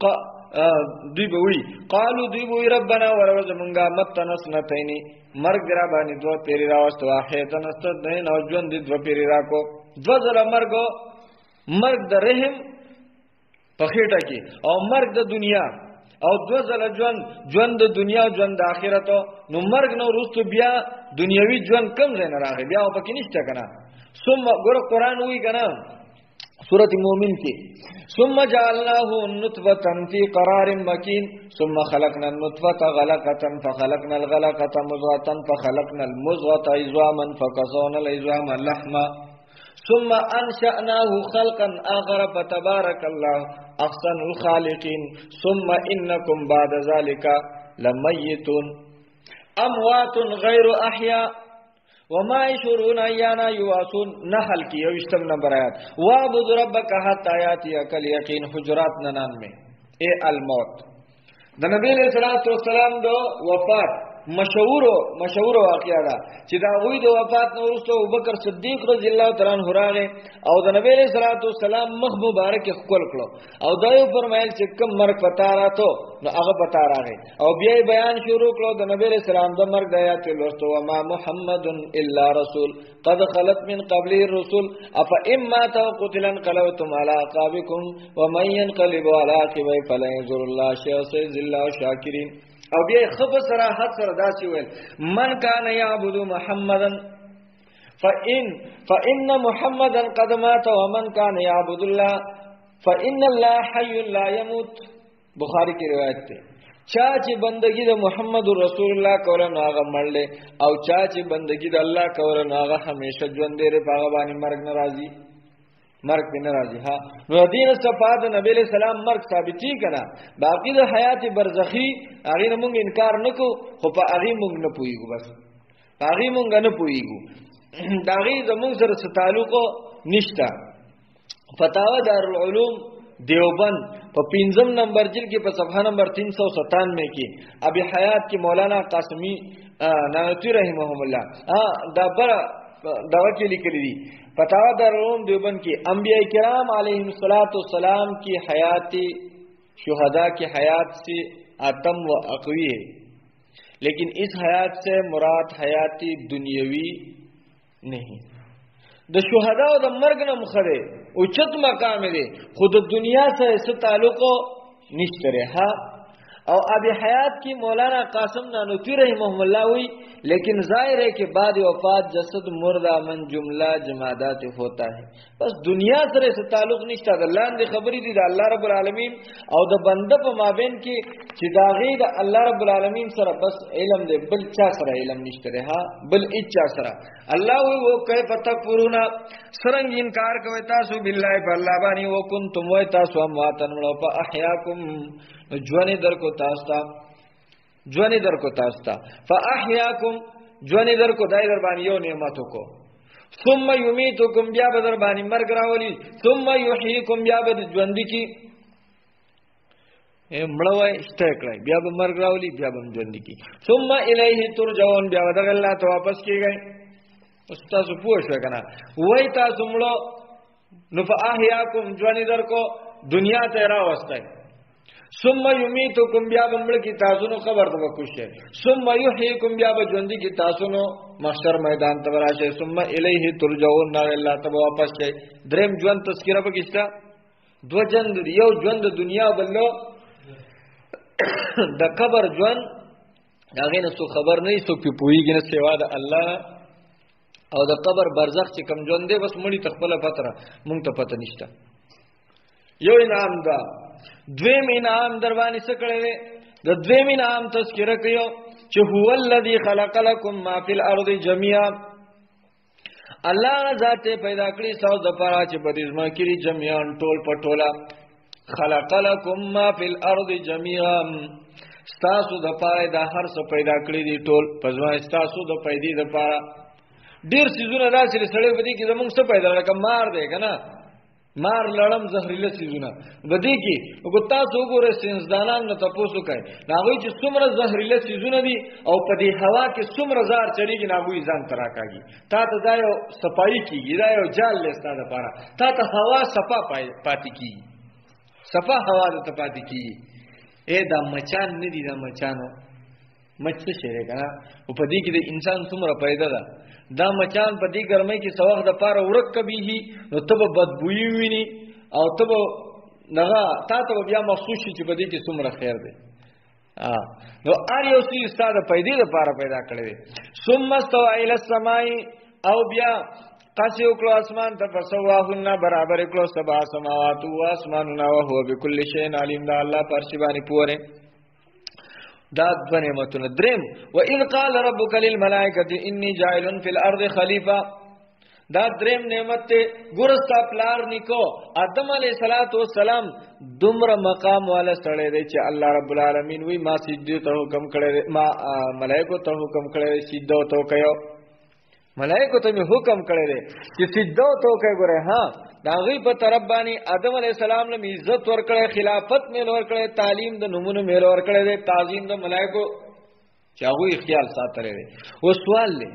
دوی به وی قالو دوی به وی ربنا ورز منګه متنا سنتینی، مرګ را باندې دوه پیری راوست واحده نست دین او ژوند دوه پیری راکو، دو ځله مرګ، مرګ د رحم په خېټه کې او مرګ د دنیا، او دو ځله ژوند، ژوند د دنیا او ژوند د آخرت. نو مرګ نو وروسته بیا دنیوي ژوند کم ځای نه راغی، بیا په کې نشته کنه. ثم ګور قرآن وی کنه سورۃ مومن کې ثم جعلناه نطفة في قرار مكين ثم خلقنا النطفة علقة فخلقنا العلقة مضغة فخلقنا المضغة عظاما فكسونا العظام لحما ثم أنشأناه خلقا آخر فتبارك الله أحسن الخالقين ثم إنكم بعد ذلك لميتون أموات غير أحياء وما يشعرون ايانا يبعثون. نحل کی یوشتم نمبر آیات وَاعْبُدْ رَبَّكَ حَتَّى يَأْتِيَكَ الْيَقِينُ. حجرات ننانوے. اے الموت د نبی علیہ الصلوۃ والسلام دو وفات مشهور مشهور واقعا ده چې دا وې د وفات نو وروسته ابوبکر صدیق رضی الله تعالی عنہ راغی او د نبی علیہ الصلوۃ والسلام مخ مبارک خپل کړو او دا یو فرمایل چې کوم مرګ پتا راته نو هغه پتا راغی او بیا بیان شروع کړو د نبی علیہ السلام د مرګ د آیات لوستو وما محمد الا رسول قد خلت من قبله الرسل افا اما قتل انقلبتم على عقابكم ومن ينقلب على عقبيه فلن يضر الله شيئا سيجزي الله الشاكرين. او بیا خب صراحت سره داسې ویل من کان یعبد محمدا فإن فإن محمدا قد مات ومن كان يعبد الله فإن الله حي لا يموت. بخاری کی روایت ده. چا چې بندگی د محمد رسول الله کوله نو هغه مړل او چا چې بندگی د الله کوله نو هغه همیشه ژوند دی، په هغه باندې مرګ ناراضي، مرګ به ناراضي. ها نو دین صفات نبی علیہ السلام مرګ ثابتي کنا، باقی د حیات برزخی هغه موږ انکار نکو، خو په هغه موږ نه پويګو، بس هغه موږ نه پويګو، داغه زموږ سره تعلق نشتا. فتاوا دارالعلوم دیوبند په پنځم نمبر جلد کې په صفحه نمبر تین سو ستانوے کې ابي حیات کې مولانا قاسمی نانوتوی رحمهم الله دا بر دا کې لیکلي دي. فتاوا دارالعلوم دیوبند کې انبیاء کرام علیهم الصلوۃ والسلام کی حیات شہداء کی حیات سے اتم و اقوی ہے، لیکن اس حیات سے مراد حیات دنیاوی نہیں. د شهدا او د مرګ نه مخره او چت مقام دی، خود دنیا سره څه تعلق نشته. ها او ابي حیات کی مولانا قاسم نانوتوی رحمه الله وی لیکن ظاہر ہے کہ بعد وفات جسد مردہ من جملہ جمادات ہوتا ہے. بس دنیا سره څه تعلق نشته. د الله د خبرې دي د الله رب العالمین او د بنده په مابین کې چې دا غي د الله رب العالمین سره بس علم دی، بل چا سره علم نشته. ها بل اچا سره الله وی وو کیف تکفرون سرنګ انکار کوي تاسو بالله په الله باندې وکنتم وای تاسو امواتن ولو په احیاکم جوانی در کو تاستا جوانی در کو تاستا فاحیاکم جوانی در کو دای در باندې یو نعمتو کو ثم یمیتکم بیا بدر باندې مرګ راولي ثم یحییکم بیا بد ژوند کی مړوي شته کړی بیا به مرګ راولي بیا به ژوند کی ثم الیه ترجعون بیا ودغه الله ته واپس کیږئ استاد پوه شو کنه وای تاسو مړو نو فاحیاکم ژوند درکو دنیا ته راوستای ثم یمیتکم بیا به مړ کی تاسو نو خبر ته وکوشه ثم یحییکم بیا به ژوند کی تاسو نو محشر میدان ته راشه ثم الیه ترجعون الله ته واپس کیږئ دریم ژوند تذکرہ پکښتا دو ژوند یو ژوند دنیا بللو د قبر ژوند هغه نه څو خبر نه څوک په پویږي نه سیوا د الله او د قبر برزخ چې کم ژوند دی بس مړی تخپل پتره مونږ ته پته نشته یو انعام دا دویم انعام در باندې څه کړی دی د دویم انعام تذکرہ کيو چې هو الذی خلق لكم ما فی الارض جميعا الله ذات پیدا کړی تاسو د پاره چې په دې ځما کې جميعا ټول پټولا خلق لكم ما فی الارض جميعا تاسو د پاره د هر څه پیدا کړی دی ټول پزما تاسو د پیدې د پاره ډیر سيزونه داسې سړی بدی کې زمونږ څه پیدا لکه مار دی کنه مار لړم زهريله سيزونه بدی کې وګ تاسو وګوره سينزدانان نو تاسو کوي ناغوي چې څومره زهريله سيزونه دي او په دې هوا کې څومره زار چریږي ناغوي ځان تراکاږي تا ته دا یو صفائی کیږي دا یو جال لستا د پاره تا ته هوا صفا پاتې کیږي صفا هوا د پاتې کیږي اے دا مچان نه دي دا مچانو مچ څه شي کنه او په دې کې د انسان څومره پیدا ده دا مچان په دې ګرمۍ کې سوخ د پاره ورک کبيهي نو تب بدبوئی ویني او تب نغا تا ته بیا محسوس شي چې په دې کې څومره خیر دی ا نو ار یو څه ستاسو پیدا د پاره پیدا کړی ثم استوى الى السماء او بیا قاسی وکړو اسمان ته فسواهن برابر کړو سبا سماوات او اسمانونه او هو بكل شيء علیم دا الله پر شی باندې پوره دا د نعمتونو دریم و اذ قال ربك للملائکه انی جاعل فی الارض خلیفہ دا دریم نعمت ته ګورستا پلار نکو آدم علیہ الصلوۃ والسلام دومره مقام والا سره دی چې الله رب العالمین وی ما سجدو ته حکم کړی ما ملائکه ته حکم کړی سجدو ته کيو ملائکه ته حکم کړی دی چې سجدو ته کوي ګوره ها دا غي په طرف باندې آدم علی السلام له عزت ورکړی خلافت میل ورکړی تعلیم د نمونه میل ورکړی دی تعظیم د ملائکه چاغوي خیال ساتره دی و سوال لې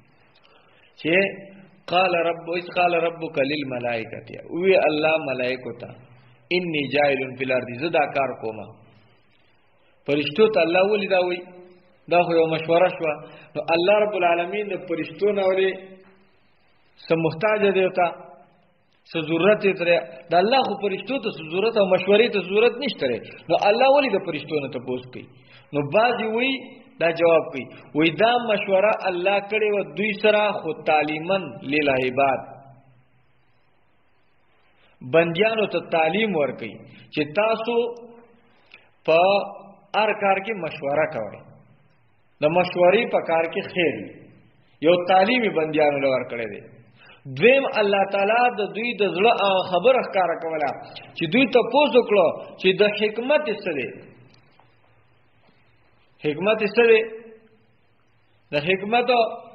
چې قال رب اس قال ربك للملائکه وی الله ملائکه ته انی جاعل فی الارض زدا کار کوما فرشتو ته الله ولدا وی دا خو یو مشوره شو نو الله رب العالمین د فرشتو نه ولې سم محتاج دی وتا څه ضرورت یې تر د الله خو فرشتو ته ضرورت او مشورې ته ضرورت نشته نو الله ولې د فرشتو نه تاسو کوي نو بعضی وی دا جواب کوي وی دا مشوره الله کړي و دوی سره خو تعلیمن للعباد بندیانو ته تعلیم ورکړي چې تاسو په هر کار کې مشوره کوئ د مشورې په کار کې خیر یو تعلیمي بندیانو لور کړی دی دویم الله تعالی د دوی د زړه خبره ښکارا کوله چې دوی ته پوښتنه وکړه چې د حکمت څه دی حکمت څه دی د حکمت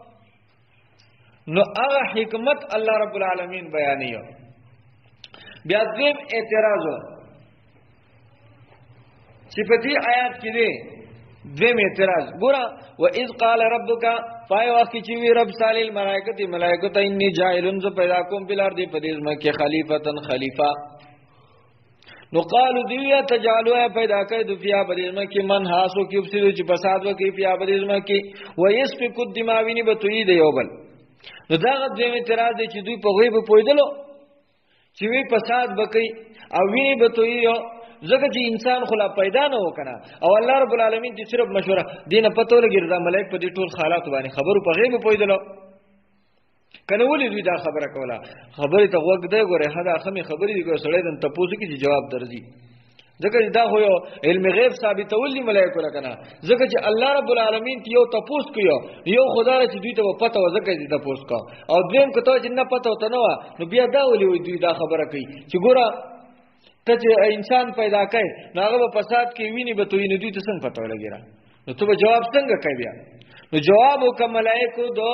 نو هغه حکمت الله رب العالمین بیانیو بیا دویم اعتراض چې په دې آیات کې دی دویم اعتراض ګورا و اذ قال ربك پای وخت چې وی رب صالح الملائکه ملائکه ته انی جاعلن ز پیدا کوم بل ارض په دې ځمکه کې خلیفتن خلیفہ نو قالو دیه تجالو پیدا کړ د فیا په دې ځمکه من هاسو کې وسلو چې فساد وکي فیا په دې ځمکه و یسفک الدماوینی بتوی دی یوبل نو دا دویم اعتراض دی چې دوی په غیب پویدلو چې وی فساد وکي او ویني بتوی زکه چې انسان خلا پیدا نه وکنه او الله رب العالمین چې صرف مشوره دینه پته لګی رضا ملائک په دې ټول حالات باندې خبرو په غیب پویدلو کنه ولې دوی دا خبره کوله خبره ته وګ دی ګوره هدا خمه خبرې دی ګوره سړی دن تاسو کې جواب درځي ځکه دا خو یو علم غیب ثابتول دی ملائکه لکنه ځکه چې الله رب العالمین یو تاسو کيو یو خدای چې دوی ته پته و ځکه دې تاسو کا او دیم کته چې نه پته وته نو نو بیا دا ولې دوی دا خبره کوي چې ګوره ته چې انسان پیدا کړي نو هغه په فساد کې ویني به توې نه دوی ته څنګه پته ولګیرا نو ته به جواب څنګه کوي بیا نو جواب وکړه ملائکه دو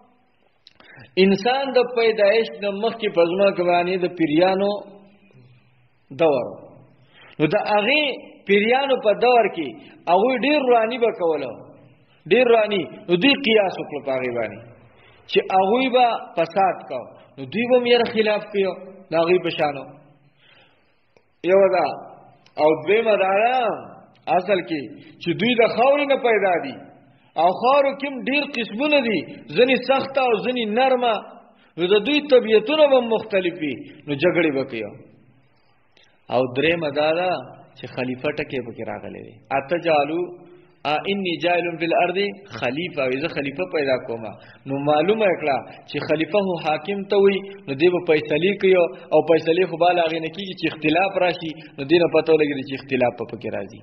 انسان د پیدایش د مخ کې پزما کوي د پیریانو دور نو دا هغه پیریانو په دور کې هغه ډیر رانی به کولو ډیر رانی نو دوی قیاس وکړو پاغي باندې چې هغه به فساد کو نو دوی به یې خلاف کيو دا غي بشانو یو دا او دوی مدارا اصل کې چې دوی د خاورې نه پیدا دي او خاورو کوم ډیر قسمونه دي ځنی سخت او ځنی نرمه نو د دوی طبيعتونه هم مختلفي نو جګړې وکيو او درې مدارا چې خلیفہ ټکه پکې راغلي دي اتجالو انی جائل فی الارض خلیفہ ویزه خلیفہ پیدا کوما نو معلومه کړه چې خلیفہ هو حاکم ته وي نو دی په فیصله کوي او فیصله خو بالا غي نه کیږي چې اختلاف راشي نو دینه پته لګي چې اختلاف په پکې راځي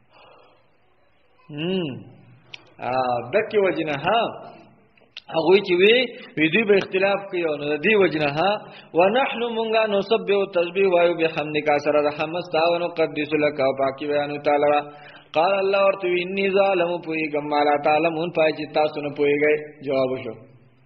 هم ا دکې وجنه ها هغه چې وی وی دوی به اختلاف کوي نو د دې وجنه ها ونحن مونږه نسبح تسبیح وایو بحمدک سره رحمت تاونو قدس لك او پاکي بیان تعالی قال الله ورته انی ظالم پویګم مالا تعلمون پای چې تاسو نه پویګئ جواب شو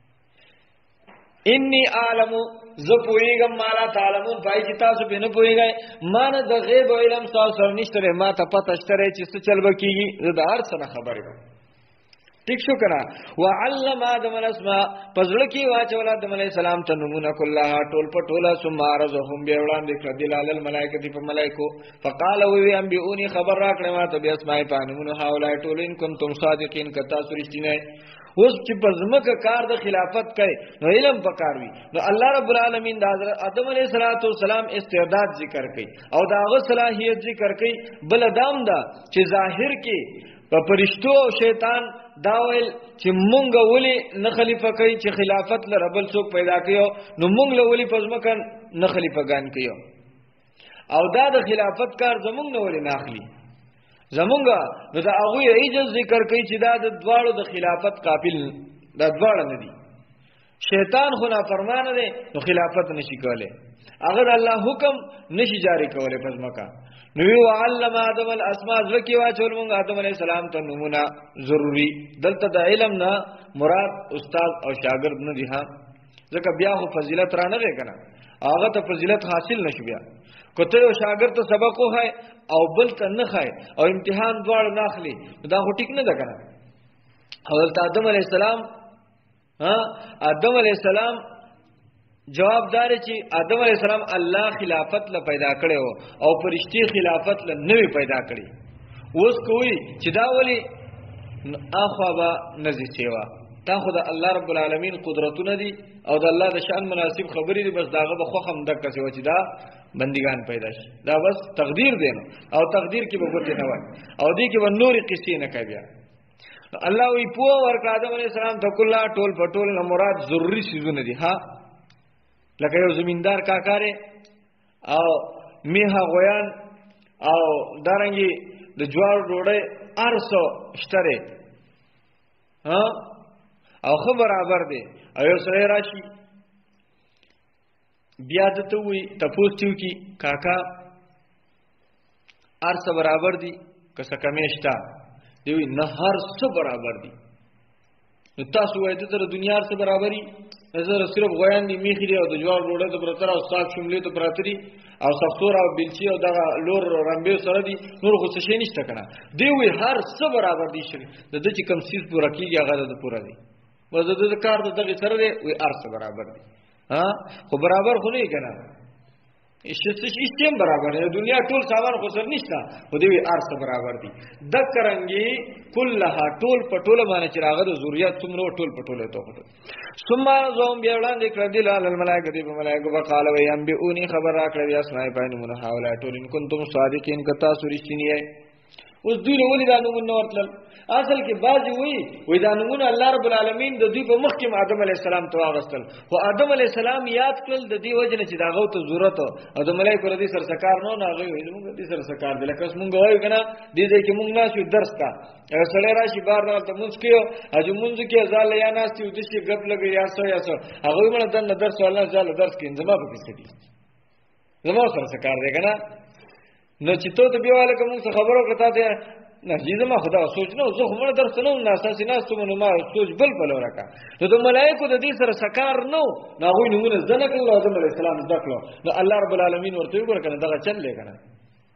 انی عالم ز پویګم مالا تعلمون پای چې تاسو به نه پویګئ مان د غیب علم تاسو نشته ما ته پته شته چې څه چل بکیږي زه د هر څه خبر یم ٹھیک شو کنا وعلم آدم الاسماء پزړه کې واچول آدم علیہ السلام ته نمونه کلها ټول پټولا ثم عرضهم بیاولان ذکر دلال الملائکه په ملائکو فقال وی انبئونی خبر راکړه ما ته بیا اسماء پانمونه حوالای ټول ان کنتم صادقین کتا سرشتینه اوس چې پزمکه کار د خلافت کوي نو علم پکاروي نو الله رب العالمین د حضرت آدم علیہ السلام استعداد ذکر کوي او داغه صلاحیت ذکر کوي بل دام دا چې ظاهر کې په پرشتو او شیطان داویل چې مونږ ولي نه خلیفہ کوي چې خلافت ل ربل څوک پیدا کيو نو مونږ له ولي پزمکن نه خلیفګان کيو او دا د خلافت کار زمونږ نه ولي ناخلي زمونږ نو دا هغه ایجز ذکر کوي چې دا د دواړو د خلافت قابل دا دواړه نه دي شیطان خو نه فرمانه دي نو خلافت نشي کوله اگر الله حکم نشي جاری کوله پزمکا نو علم آدم الاسماء ذکی واچول مونږ آدم علیہ السلام ته نمونه ضروری دلته د علم نه مراد استاد او شاګرد نه دی ها ځکه بیا خو فضیلت را نه لګنه هغه ته فضیلت حاصل نشو بیا کته یو شاګرد ته سبق وای او بل ته نه خای او امتحان دواړه ناخلی دا خو ټیک نه ده کنه حضرت آدم علیہ السلام ها آدم علیہ السلام جوابدار چې آدم علیہ السلام الله خلافت ل پیدا کړو او فرشتي خلافت ل نوې پیدا کړي اوس کوی چې دا ولی اخوا نزي سیوا تا خو د الله رب العالمین قدرتونه دي او د الله د شان مناسب خبرې دي بس داغه بخو هم د کسي و چې دا بندگان پیدا شي دا بس تقدیر دی او تقدیر کې به ګوتې نه وای او دې کې به نورې قصې نه کوي الله وی په ورکړه آدم علیہ السلام ته کله ټول پټول نه مراد ضروری شیزونه دي ها لکه یو زمیندار کاکاره او میها غویان او دارنګي د جوار ډوړې ارسو شتره ها او خبر برابر دي ایو سره راشي بیا دته وي تپوستیو کی کاکا ارسو برابر دي کسه کمیشتا دی نه هر څه برابر دي نو تاسو وایئ د دنیا سره برابرۍ زه صرف غویان دي میخي دي او د جوار ډوډۍ ته پرتر او ساک شملې ته پراتري او سختور او بلچي او دغه لور رمبه سره دي نور خو څه شي نشته کنه دی وی هر څه برابر دي شي د دې چې کم سیس پورا کیږي هغه د پورا دي وزه د کار د دغه سره دی وی هر څه برابر دي ها خو برابر خو نه کنه اشته سیستم برابر دی دنیا ټول سامان خو سر نشته خو دی وی هر څه برابر دي د کرنګي كلها ټول پټوله باندې چې راغله ذریات څومره ټول پټوله ته پټو ثم زوم بیا وړاندې کړ دي لال الملائکه دی ملائکه وقال وی انبئونی خبر راکړی یا اسماء پاینمونه حواله ټول ان کنتم صادقین کتا سورشتنی اوس دوی ولې دا نمونه ورتل اصل کې بعضی وی وې دا نمونه الله رب العالمین د دوی په مخ کې آدم علی السلام ته واغستل خو آدم علی السلام یاد کړل د دې وجنه چې دا غو ته ضرورت او د ملائکه ردی سر سکار نه نه غوي موږ دې سر سکار دي لکه موږ وایو کنه دې دې کې موږ ناسو درس کا سړی راشي بار نه ته موږ کېو اجو موږ کې ځاله یا ناستي د شي غب لګي یا سو یا سو هغه موږ د درس الله ځاله درس کې انځما پکې ستدي زمو سر سکار دی کنه نو چې ته ته بیاواله کوم څه خبرو کته ته نه جیزه ما خدا سوچ نه زه هم درس نه نه اساس نه ستو نو ما سوچ بل بل ورکا نو د ملائکه د دې سره سکار نو ناغوی نمونه زنه کړل آدم علیہ السلام ذکر نو الله رب العالمین ورته وګور کنه دغه چل لګنه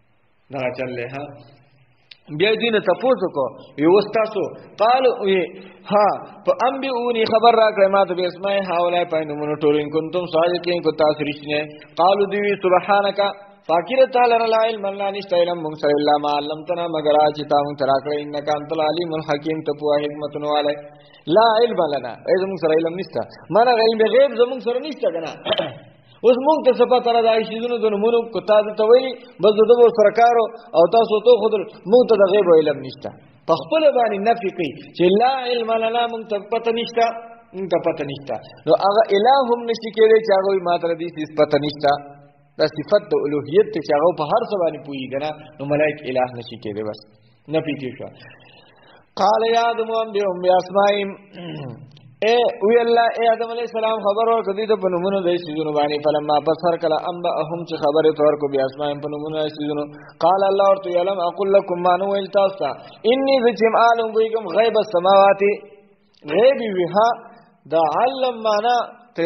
دا چلے ها بیا دین تاسو کو یو تاسو قالو ها فانبئوني خبر را کړه ما ته به اسماء حواله پاینو ټولین کنتم صادقین کو تاسو رښتینه قالو دی سبحانك فاکر تعالی لا علم لنا نشتا علم من صلی الله ما علمتنا مگر اج تا من تراکړه انک انت العلیم الحکیم ته په حکمت نواله لا علم لنا ایز من صلی علم نشتا مانا علم غیب زمون سره نشتا کنه اوس مونږ ته څه پته را دای شي زونه د مونږ کو تاسو ته وایي بس دغه سرکارو او تاسو ته خود مونږ ته د غیب علم نشته په خپل باندې نفي کوي چې لا علم لنا مونږ ته پته نشته مونږ ته پته نشته نو هغه الہ هم نشي کېدای چې هغه ما ته دې څه پته نشته دا صفت د الوهیت ته چې هغه په هر څه باندې پوهیږي نه نو ملائک الہ نشي کېدای بس نفي کوي شو قال يا آدم انبئهم باسمائهم اے وی الله اے آدم علیہ السلام خبر اور کدی ته پنومونو د سيزونو باندې فلما بصر کلا انبئهم چې خبره تور کو بیا اسماء پنومونو د سيزونو قال الله اور تو علم اقول لكم ما نو التاسا انی ذم عالم گویکم غیب السماوات غیب وها دا علم معنا ته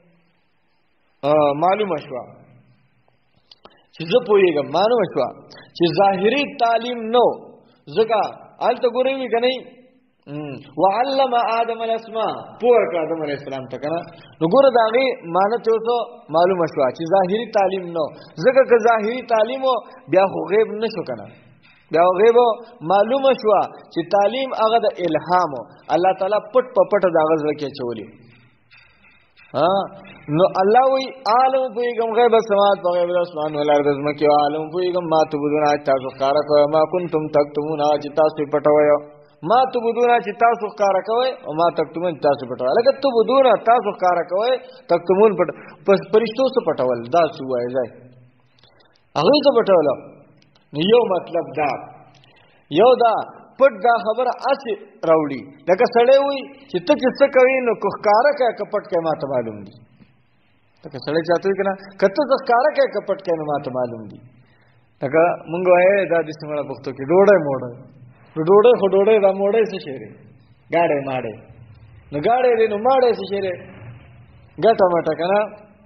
معلومه شو چې زه پوهیږم معلومه شو چې ظاهری تعلیم نو زګه الته ګورې وی کني وعلم آدم الاسماء پور کا آدم علیہ السلام ته کنه نو ګوره دا غي مانته اوسه معلومه شو چې ظاهری تعلیم نو زګه که ظاهری تعلیم بیا خو غیب نشو کنه بیا غیب معلومه شو چې تعلیم هغه د الهام الله تعالی پټ پټ دا غزل کې چولی ها نو الله وی عالم پیغام غیب السماوات و غیب الاسمان والارض زمکه عالم پیغام ما تبدون تاسو کار کوي ما کنتم تکتمون اج تاسو پټوي ما تبدون چې تاسو کار کوي او ما تکتمون تاسو پټوي لکه تبدون تاسو کار کوي تکتمون پټ پس پرشتو څه پټول دا څه وایي ځای هغه څه پټول یو مطلب دا یو دا پټ دا خبره اسی راوړي لکه سړی وي چې ته څه کوي نو کو کار کوي کپټ کوي ما ته معلوم دي لکه سړی چاته کنه کته ځ کار کوي کپټ کوي ما ته معلوم دي لکه مونږ وایي دا د سیمه پښتو کې ډوړې موړې ډوډۍ خو ډوډۍ دا موړې څه شيره گاډې ماړې نو گاډې دې نو ماړې څه شيره ګټه مټه کنه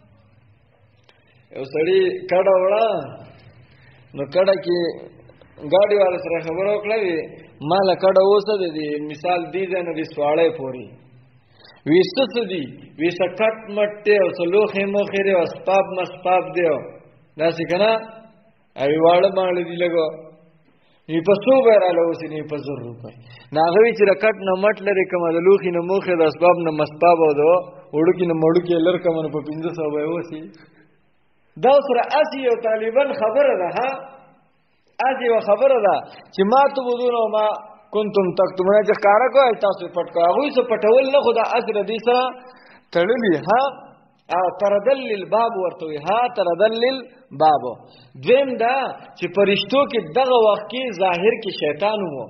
یو سړی کډه وړه نو کډه کې ګاډي والا سره خبرو وکړې مال کډه اوسه دې مثال دې نه دې سواړې پوري وېست دي وېسکټ مټه او سلوخه مخره او اسباب مسباب دیو دا څنګه ای واړه باندې دی لګو ای په څو بیراله اوسې نه په زر روپۍ ناغوي چې رکټ نه مټ لري کوم د لوخي نه موخه د اسباب نه مسباب او دو وړو کې نه مړو کې لر کوم په پنځه سو به اوسې دا سره اسی او طالبان خبره ده ها اسی او خبره ده چې ما ته بدون او ما کنتم تکتمون چې کار کوي تاسو پټ کوي هغه څه پټول نه خدا اثر دې سره تړلی ها او تردل الباب ورته ها تردل الباب دویم دا چې پرشتو کې دغه وخت کې ظاهر کې شیطان وو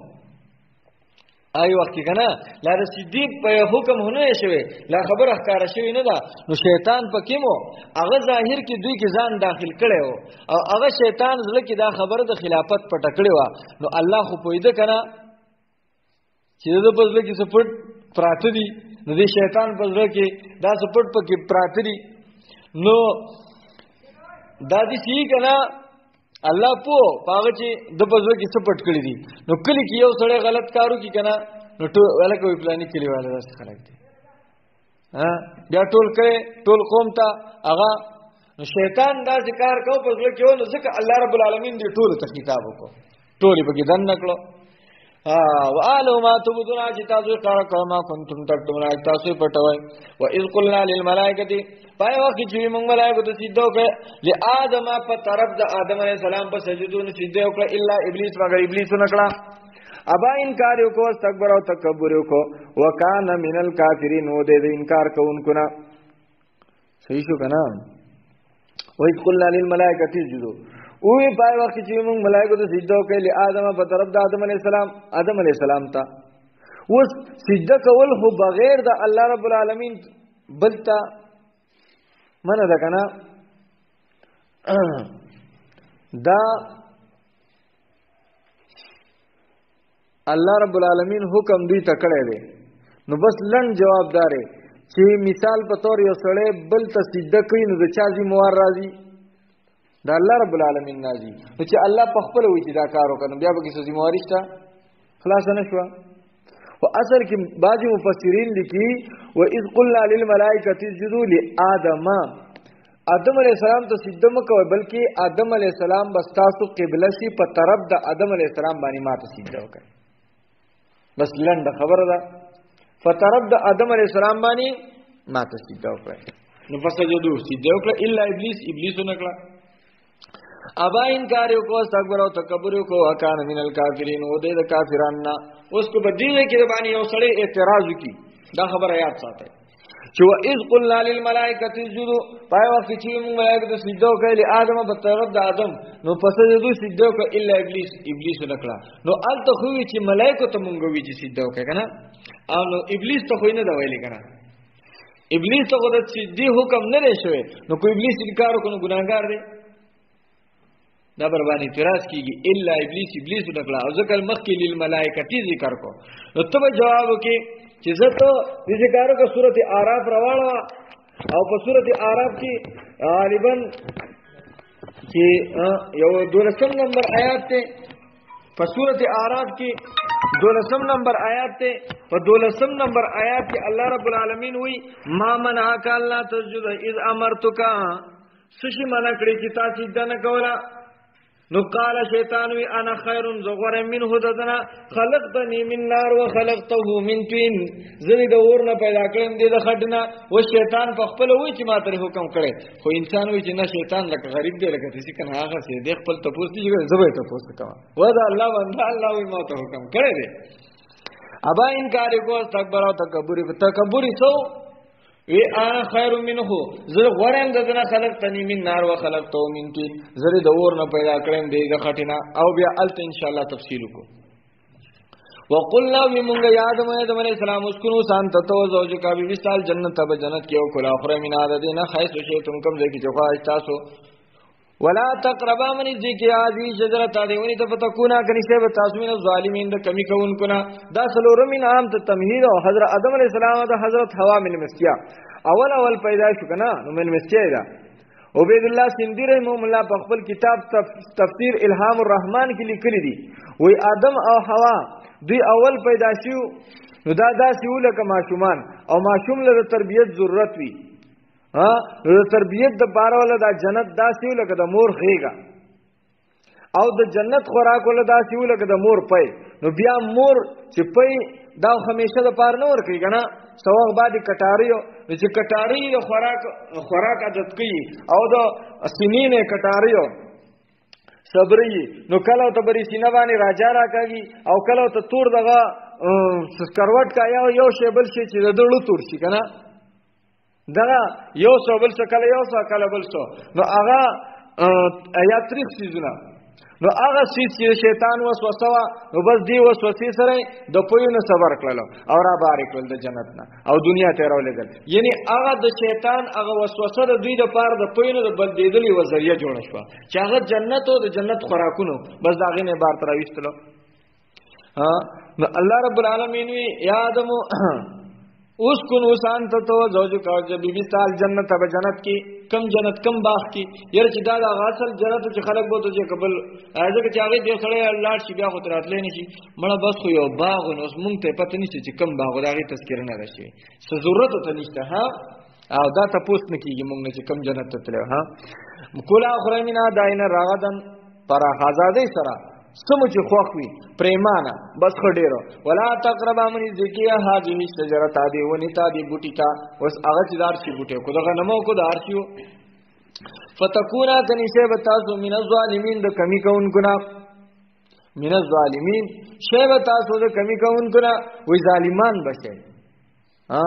آی وخت کې کنه لا رسیدی په حکم هونه شوی لا خبر احکار شوی نه دا نو شیطان پکې مو هغه ظاهر کې دوی کې ځان داخل کړي وو او هغه شیطان زله کې دا خبره د خلافت پټ کړي وا نو الله خو پویده کنه چې د پزله کې سپټ پراته دي نو دې شیطان پزله کې دا سپټ پکې پراته دي نو دا دې سی کنه الله پو پاغه چې د پزله کې سپټ کړی دي نو کلی کې یو سړی غلط کارو کې کنه نو ټول ولکه وی پلاني کلی والے راس خلک دي ها بیا ټول کړي ټول قوم ته هغه نو شیطان دا ذکر کو پزله کې نو ځکه الله رب العالمین دې ټول ته کتاب وکړو ټول به کې دن نکړو وآلو ما تبدون آجی تاسوی کارا کما کنتم تکتمون آج تاسوی پتوائی و اذ قلنا للملائکتی پای وقتی چوی منگ ملائکو تو سیدھو که لی آدم پا طرف دا آدم علیہ السلام پا سجدون سیدھو که اللہ ابلیس مگر ابلیسو نکلا ابا انکاریو کو استکبر و تکبریو کو وکان من الکافرین و دے دے انکار کو انکنا صحیح شو کنا و اذ قلنا للملائکتی سجدو اوی پای وقت چې موږ ملائکه ته سجده وکړه آدم په طرف د آدم علی السلام آدم علی السلام ته اوس سجده کول خو بغیر د الله رب العالمین بلتا منه ده کنه دا الله رب العالمین حکم دوی ته کړی دی نو بس لن جوابدار چې مثال په تور یو سړی بل ته سجده کوي نو د چا ذمہوار راځي دا الله رب العالمین نازي نو چې الله په خپل وی چې دا کار وکړي بیا به کې څه ذمہ واری شته خلاص نه شو. او اصل کې بعض مفسرین لیکي و اذ قلنا للملائکه اسجدوا لآدم، آدم علیہ السلام ته سجده مکوئ بلکې آدم علیہ السلام بس تاسو قبله شي په طرف د آدم علیہ السلام باندې ماته سجده وکړي. بس لنډه خبره ده، په طرف د آدم علیہ السلام باندې ماته سجده وکړي. نو فسجدوا سجده وکړه الا ابلیس، ابلیس نکړه. ابا انکار یو کو استکبر او تکبر یو کو وکان من الکافرین و دې د کافرانو. اوس کو بدیږي کې باندې یو سړی اعتراض وکي، دا خبره یاد ساتئ چې و اذ قلنا للملائکه اسجدوا، پای وخت چې موږ ملائکه ته سجده وکړه ل آدم په طرف د آدم، نو فسجدوا سجده وکړه الا ابلیس، ابلیس نکړه. نو الته خو چې ملائکه ته مونږ وی چې سجده وکړه کنه، او نو ابلیس ته خو نه دا ویلې کنه، ابلیس ته خو د سجدي حکم نه دی شوی. نو کو ابلیس انکار وکړو ګناهګار دی، دا بر باندې اعتراض کیږي الا ابلیس، ابلیس نکړه. او ذکر مخکې للملائکه ذکر کو، نو ته جواب وکې چې زه ته دې ذکرو کو سورۃ اعراف راوړم، او په سورۃ اعراف کې غالبا چې یو دولسم نمبر آیات ته، په سورۃ اعراف کې دولسم نمبر آیات ته، په دولسم نمبر آیات کې الله رب العالمین وی ما منعک الا تسجد اذ امرتک، سشي منع کړی چې تاسو دنه کولا. نو قال شیطان وی انا خیر زغور منه ددنا خلقتنی من نار وخلقته من طین، زنی د اور نه پیدا کړم دې د خټنه. و شیطان په خپل وی چې ما تر حکم کړي، خو انسان وی چې نه شیطان لکه غریب دی لکه چې کنه هغه سي د خپل تپوس دی زبې تپوس کوه و دا الله بندا الله وی ما ته حکم کړي دی. ابا انکار کو استکبر او تکبر، تکبر سو وی انا خیر منه، زه غوړم ددنه خلقتنی من نار وخلقته من طین، زه د اور نه پیدا کړم دې د خټینا. او بیا الته ان شاء الله تفصیل کو. وقلنا بمونږ یاد مې آدم علیہ السلام اسکنو سانت تو زوجک بی مثال جنت به جنت کې او کلا اخره من عادتین خیس شی تم کم ذکی چوکا تاسو ولا تقربا من ذکی هذه شجره دیونی ته فتكونا کنيسه به تاسو من ظالمین د کمی کون کنا. دا سلور من عام ته تمهید او حضرت آدم علیہ السلام او حضرت حوا من مسکیا اول اول پیدا شو کنا، نو من مسکیا دا. عبید الله سندی رحمه الله په خپل کتاب تفسیر الهام الرحمن کې لیکلی دي، وی آدم او حوا دوی اول پیدا شو، نو دا داسې ولکه ماشومان، او ماشوم له تربیت ضرورت وي. ها نو تربیت د بار ول دا جنت داسې ولکه د مور خېګا، او د جنت خوراک ول داسې ولکه د مور پي. نو بیا مور چې پي دا همیشه د پار نه ور کوي کنه، سوغ بعد کټاریو چې کټاری د خوراک خوراک عادت کوي، او د سنینه کټاریو صبري، نو کله ته بری سینه باندې راجا راکاږي، او کله ته تور دغه سکروټ کا یو یو شی بل شي چې د دړو تور شي کنه، دغه یو څو بل څه کله یو څه کله بل څه. نو هغه آیات تاریخ سيزونه، نو هغه سیس چې شیطان وسوسه وا، نو بس دی وسوسه سره د پوینه صبر کړلو او را بارک ول د جنت نه او دنیا ته راولېدل. یعنی هغه د شیطان هغه وسوسه د دوی د پاره د پوینه د بل دیدلې وزریه جوړ شو چې هغه جنت او د جنت خوراکونو بس داغه نه بار تر وښتلو. ها نو الله رب العالمین وی یا آدم اسکن وسانت تو زوج کا جب بی سال جنت به جنت کی کم جنت کم باغ کی ير چې دا د غاصل جنت چې خلق بوته چې قبل راځي چې هغه دې سره الله شي بیا خو تراتلې نشي مړه بس خو یو باغ نو مونږ ته پته نشي چې کم باغ دغه تذکر نه راشي څه ضرورت ته نشته. ها او دا تاسو نه کیږي مونږ چې کم جنت ته تلو. ها کولا اخره مینا داینه راغدن پر آزادې سره سمو چې خوښ وي پریمانه بس خډیرو. ولا تقربا من ذکیه هذه الشجره تادی ونی تادی بوټی کا وس هغه چې دار شي بوټي کو دغه نمو کو دار شيو فتكونا کنيسه بتاسو من الظالمین د کمی کون ګنا من الظالمین شی بتاسو د کمی کون ګنا وای ظالمان بشي. ها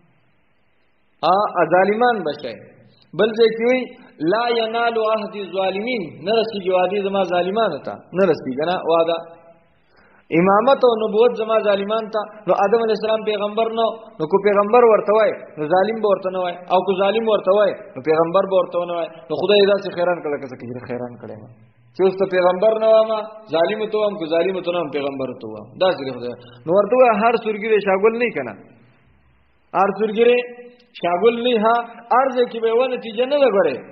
ا ظالمان بشي بل ځای کې لا ینال عهد الظالمین نرسی جوادی زما ظالمان تا نرسی کنه وادا امامت او نبوت زما ظالمان تا. نو آدم علیہ السلام پیغمبر نو نو کو پیغمبر ورته وای نو ظالم به ورته نه وای او کو ظالم ورته وای نو پیغمبر به ورته نه وای. نو خدای دا چې خیران کړه کړه چې خیران کړه ما چې اوس ته پیغمبر نه وامه ظالم ته هم کو ظالم ته هم پیغمبر ته وام دا چې خدای نو ورته هر سورګي شاګل نه کنه هر سورګي شاګل نه ها ارزه کې به ونه نتیجه نه لګره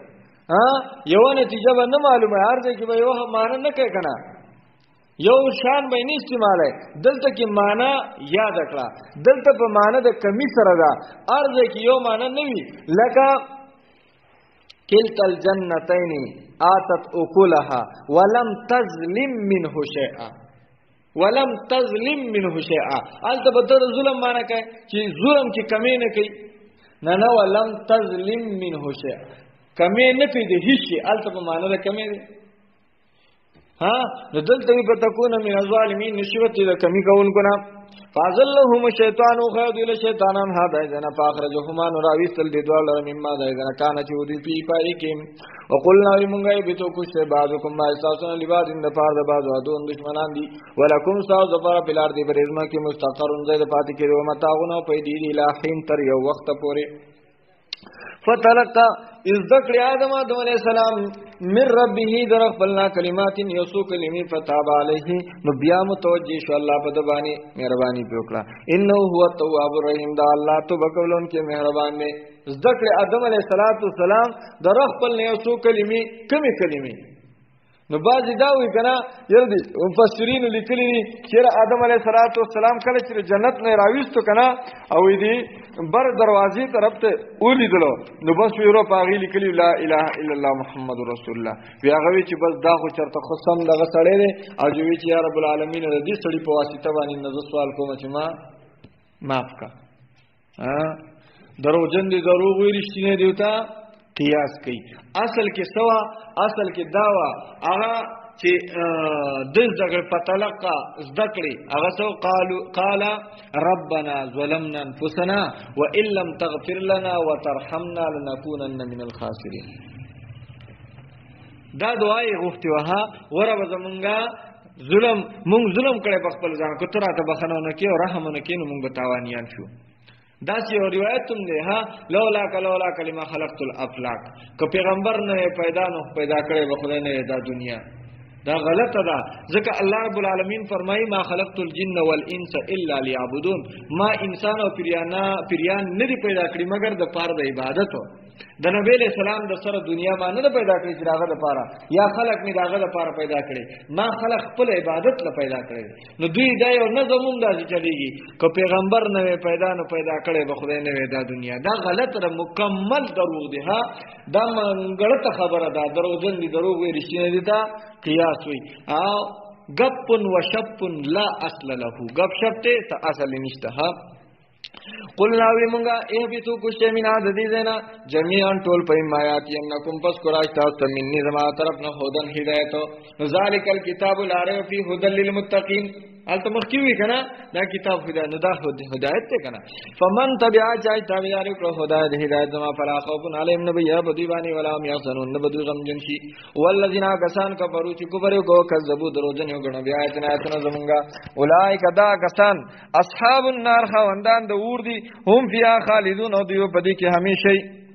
ها یو نتیجه به نه معلومه، هر ځای کې به یو معنا نه کوي کنه، یو شان به نه استعماله. دلته کې معنا یاد کړه، دلته په معنا د کمی سره ده، هر ځای کې یو معنا نه وي. لکه کلتا الجنتین آتت اکلها ولم تظلم منه شیئا، ولم تظلم منه شیئا. البته به د ظلم معنا کوي چې ظلم کې کمی نه کوي، نه نه ولم تظلم منه شیئا، کمی نه کوي د هیڅ شي، البته په معنا د کمی دی. ها نو دلته به تكون من الظالمین، نشوت د کمی کوونکو نه. فازلهم الشیطان خذ الى الشیطان هذا اذن فاخرجهما نراويستل دي دوال مما ذا اذن كان چودي پی پای کیم وقلنا لمغای بتو کش بعضکم ما استاسن لباد ان پار د بعض ادون دشمنان دي ولکم استاس ظفر بلار دی برزما کی مستقر زید پات کی و متاغنا پی دی الہین تر یو وخت پوره. فتلقى از ذکر آدم آدم علیہ السلام من ربه در خپلنا کلمات یسو کلمی فتاب علیه نو بیا متوجی شو اللہ پا دبانی مہربانی پیوکلا انہو هو التواب الرحیم دا اللہ تو بکولون کے مہربان میں. ذکر آدم علیہ السلام در خپلنا یسو کلمی کمی کلمی نو بازی داوی کنا یردی مفسرین لیکلی دی چیر آدم علیہ السلام کله چیر جنت نه راویستو کنا او دی بر دروازی طرف ته اولی دلو نو بس ویرو پاغی لیکلی لا اله الا الله محمد رسول الله بیا غوی چې بس دا خو چرته خصم دغه سړی دی او جوی چې یا رب العالمین دې سړی په واسطه باندې نو سوال کوم چې ما معاف کا ها دروژن دي دروغ وی رښتینه دیوتا قیاس کوي. اصل کې سوا اصل کې داوا هغه چې د ذکر پتلقا ذکر هغه سو قالو قال ربنا ظلمنا انفسنا وان لم تغفر لنا وترحمنا لنكونن من الخاسرين. دا دعای غوښتي وها ورب زمونږه ظلم مونږ ظلم کړي په خپل ځان کو تر ته بخنو نه کې او رحم نه کې نو مونږ تاوانیان شو. دا سی روایت تم دے ها لولا کلولا کلمہ خلقت الافلاک کہ پیغمبر نے پیدا نو پیدا کرے بخدا نے دا دنیا دا غلط دا ذکر اللہ رب العالمین فرمائی ما خلقت الجن والانس الا ليعبدون ما انسان او پیرانا پیران ندی پیدا کړی مگر د پاره د عبادت د نبی علیہ السلام د سره دنیا باندې نه پیدا کړی چې داغه د پاره یا خلق می داغه د پاره پیدا کړی ما خلق خپل عبادت ل پیدا کړی نو دوی دا یو نظم دا چې چلیږي کو پیغمبر نه پیدا نه پیدا کړي به خدای نه دا دنیا دا غلط را مکمل دروغ دی ها دا غلط خبره ده دروغجن دي دروغ وی رښتینه دي دا قیاس وی او غپ و شپ لا اصل له غپ شپ ته اصل نشته ها. قلنا وی مونگا احبتو کشتے من عددی دینا جميعاً طول پا امایات ینکم پس کراشتا تمنی زمان طرفنا خودن ہدایتو نزالک الكتاب لارے فی حدن للمتقین حال تو مخیوی کنا دا کتاب ہدایت ندا ہدایت تے کنا فمن تبعا چاہی تابعاری کرو ہدایت ہدایت زمان فلا خوفن علیم نبی بدیبانی ولا هم یحسنون نبدو غم جنشی والذین کسان کفرو چی کفریو کو کذبو دروجنیو گنو بی آیتنا آیتنا زمانگا اولائک دا کسان اصحاب النار خواندان دا اور دی هم فیا خالدون او دیو پدی کی ہمیشہ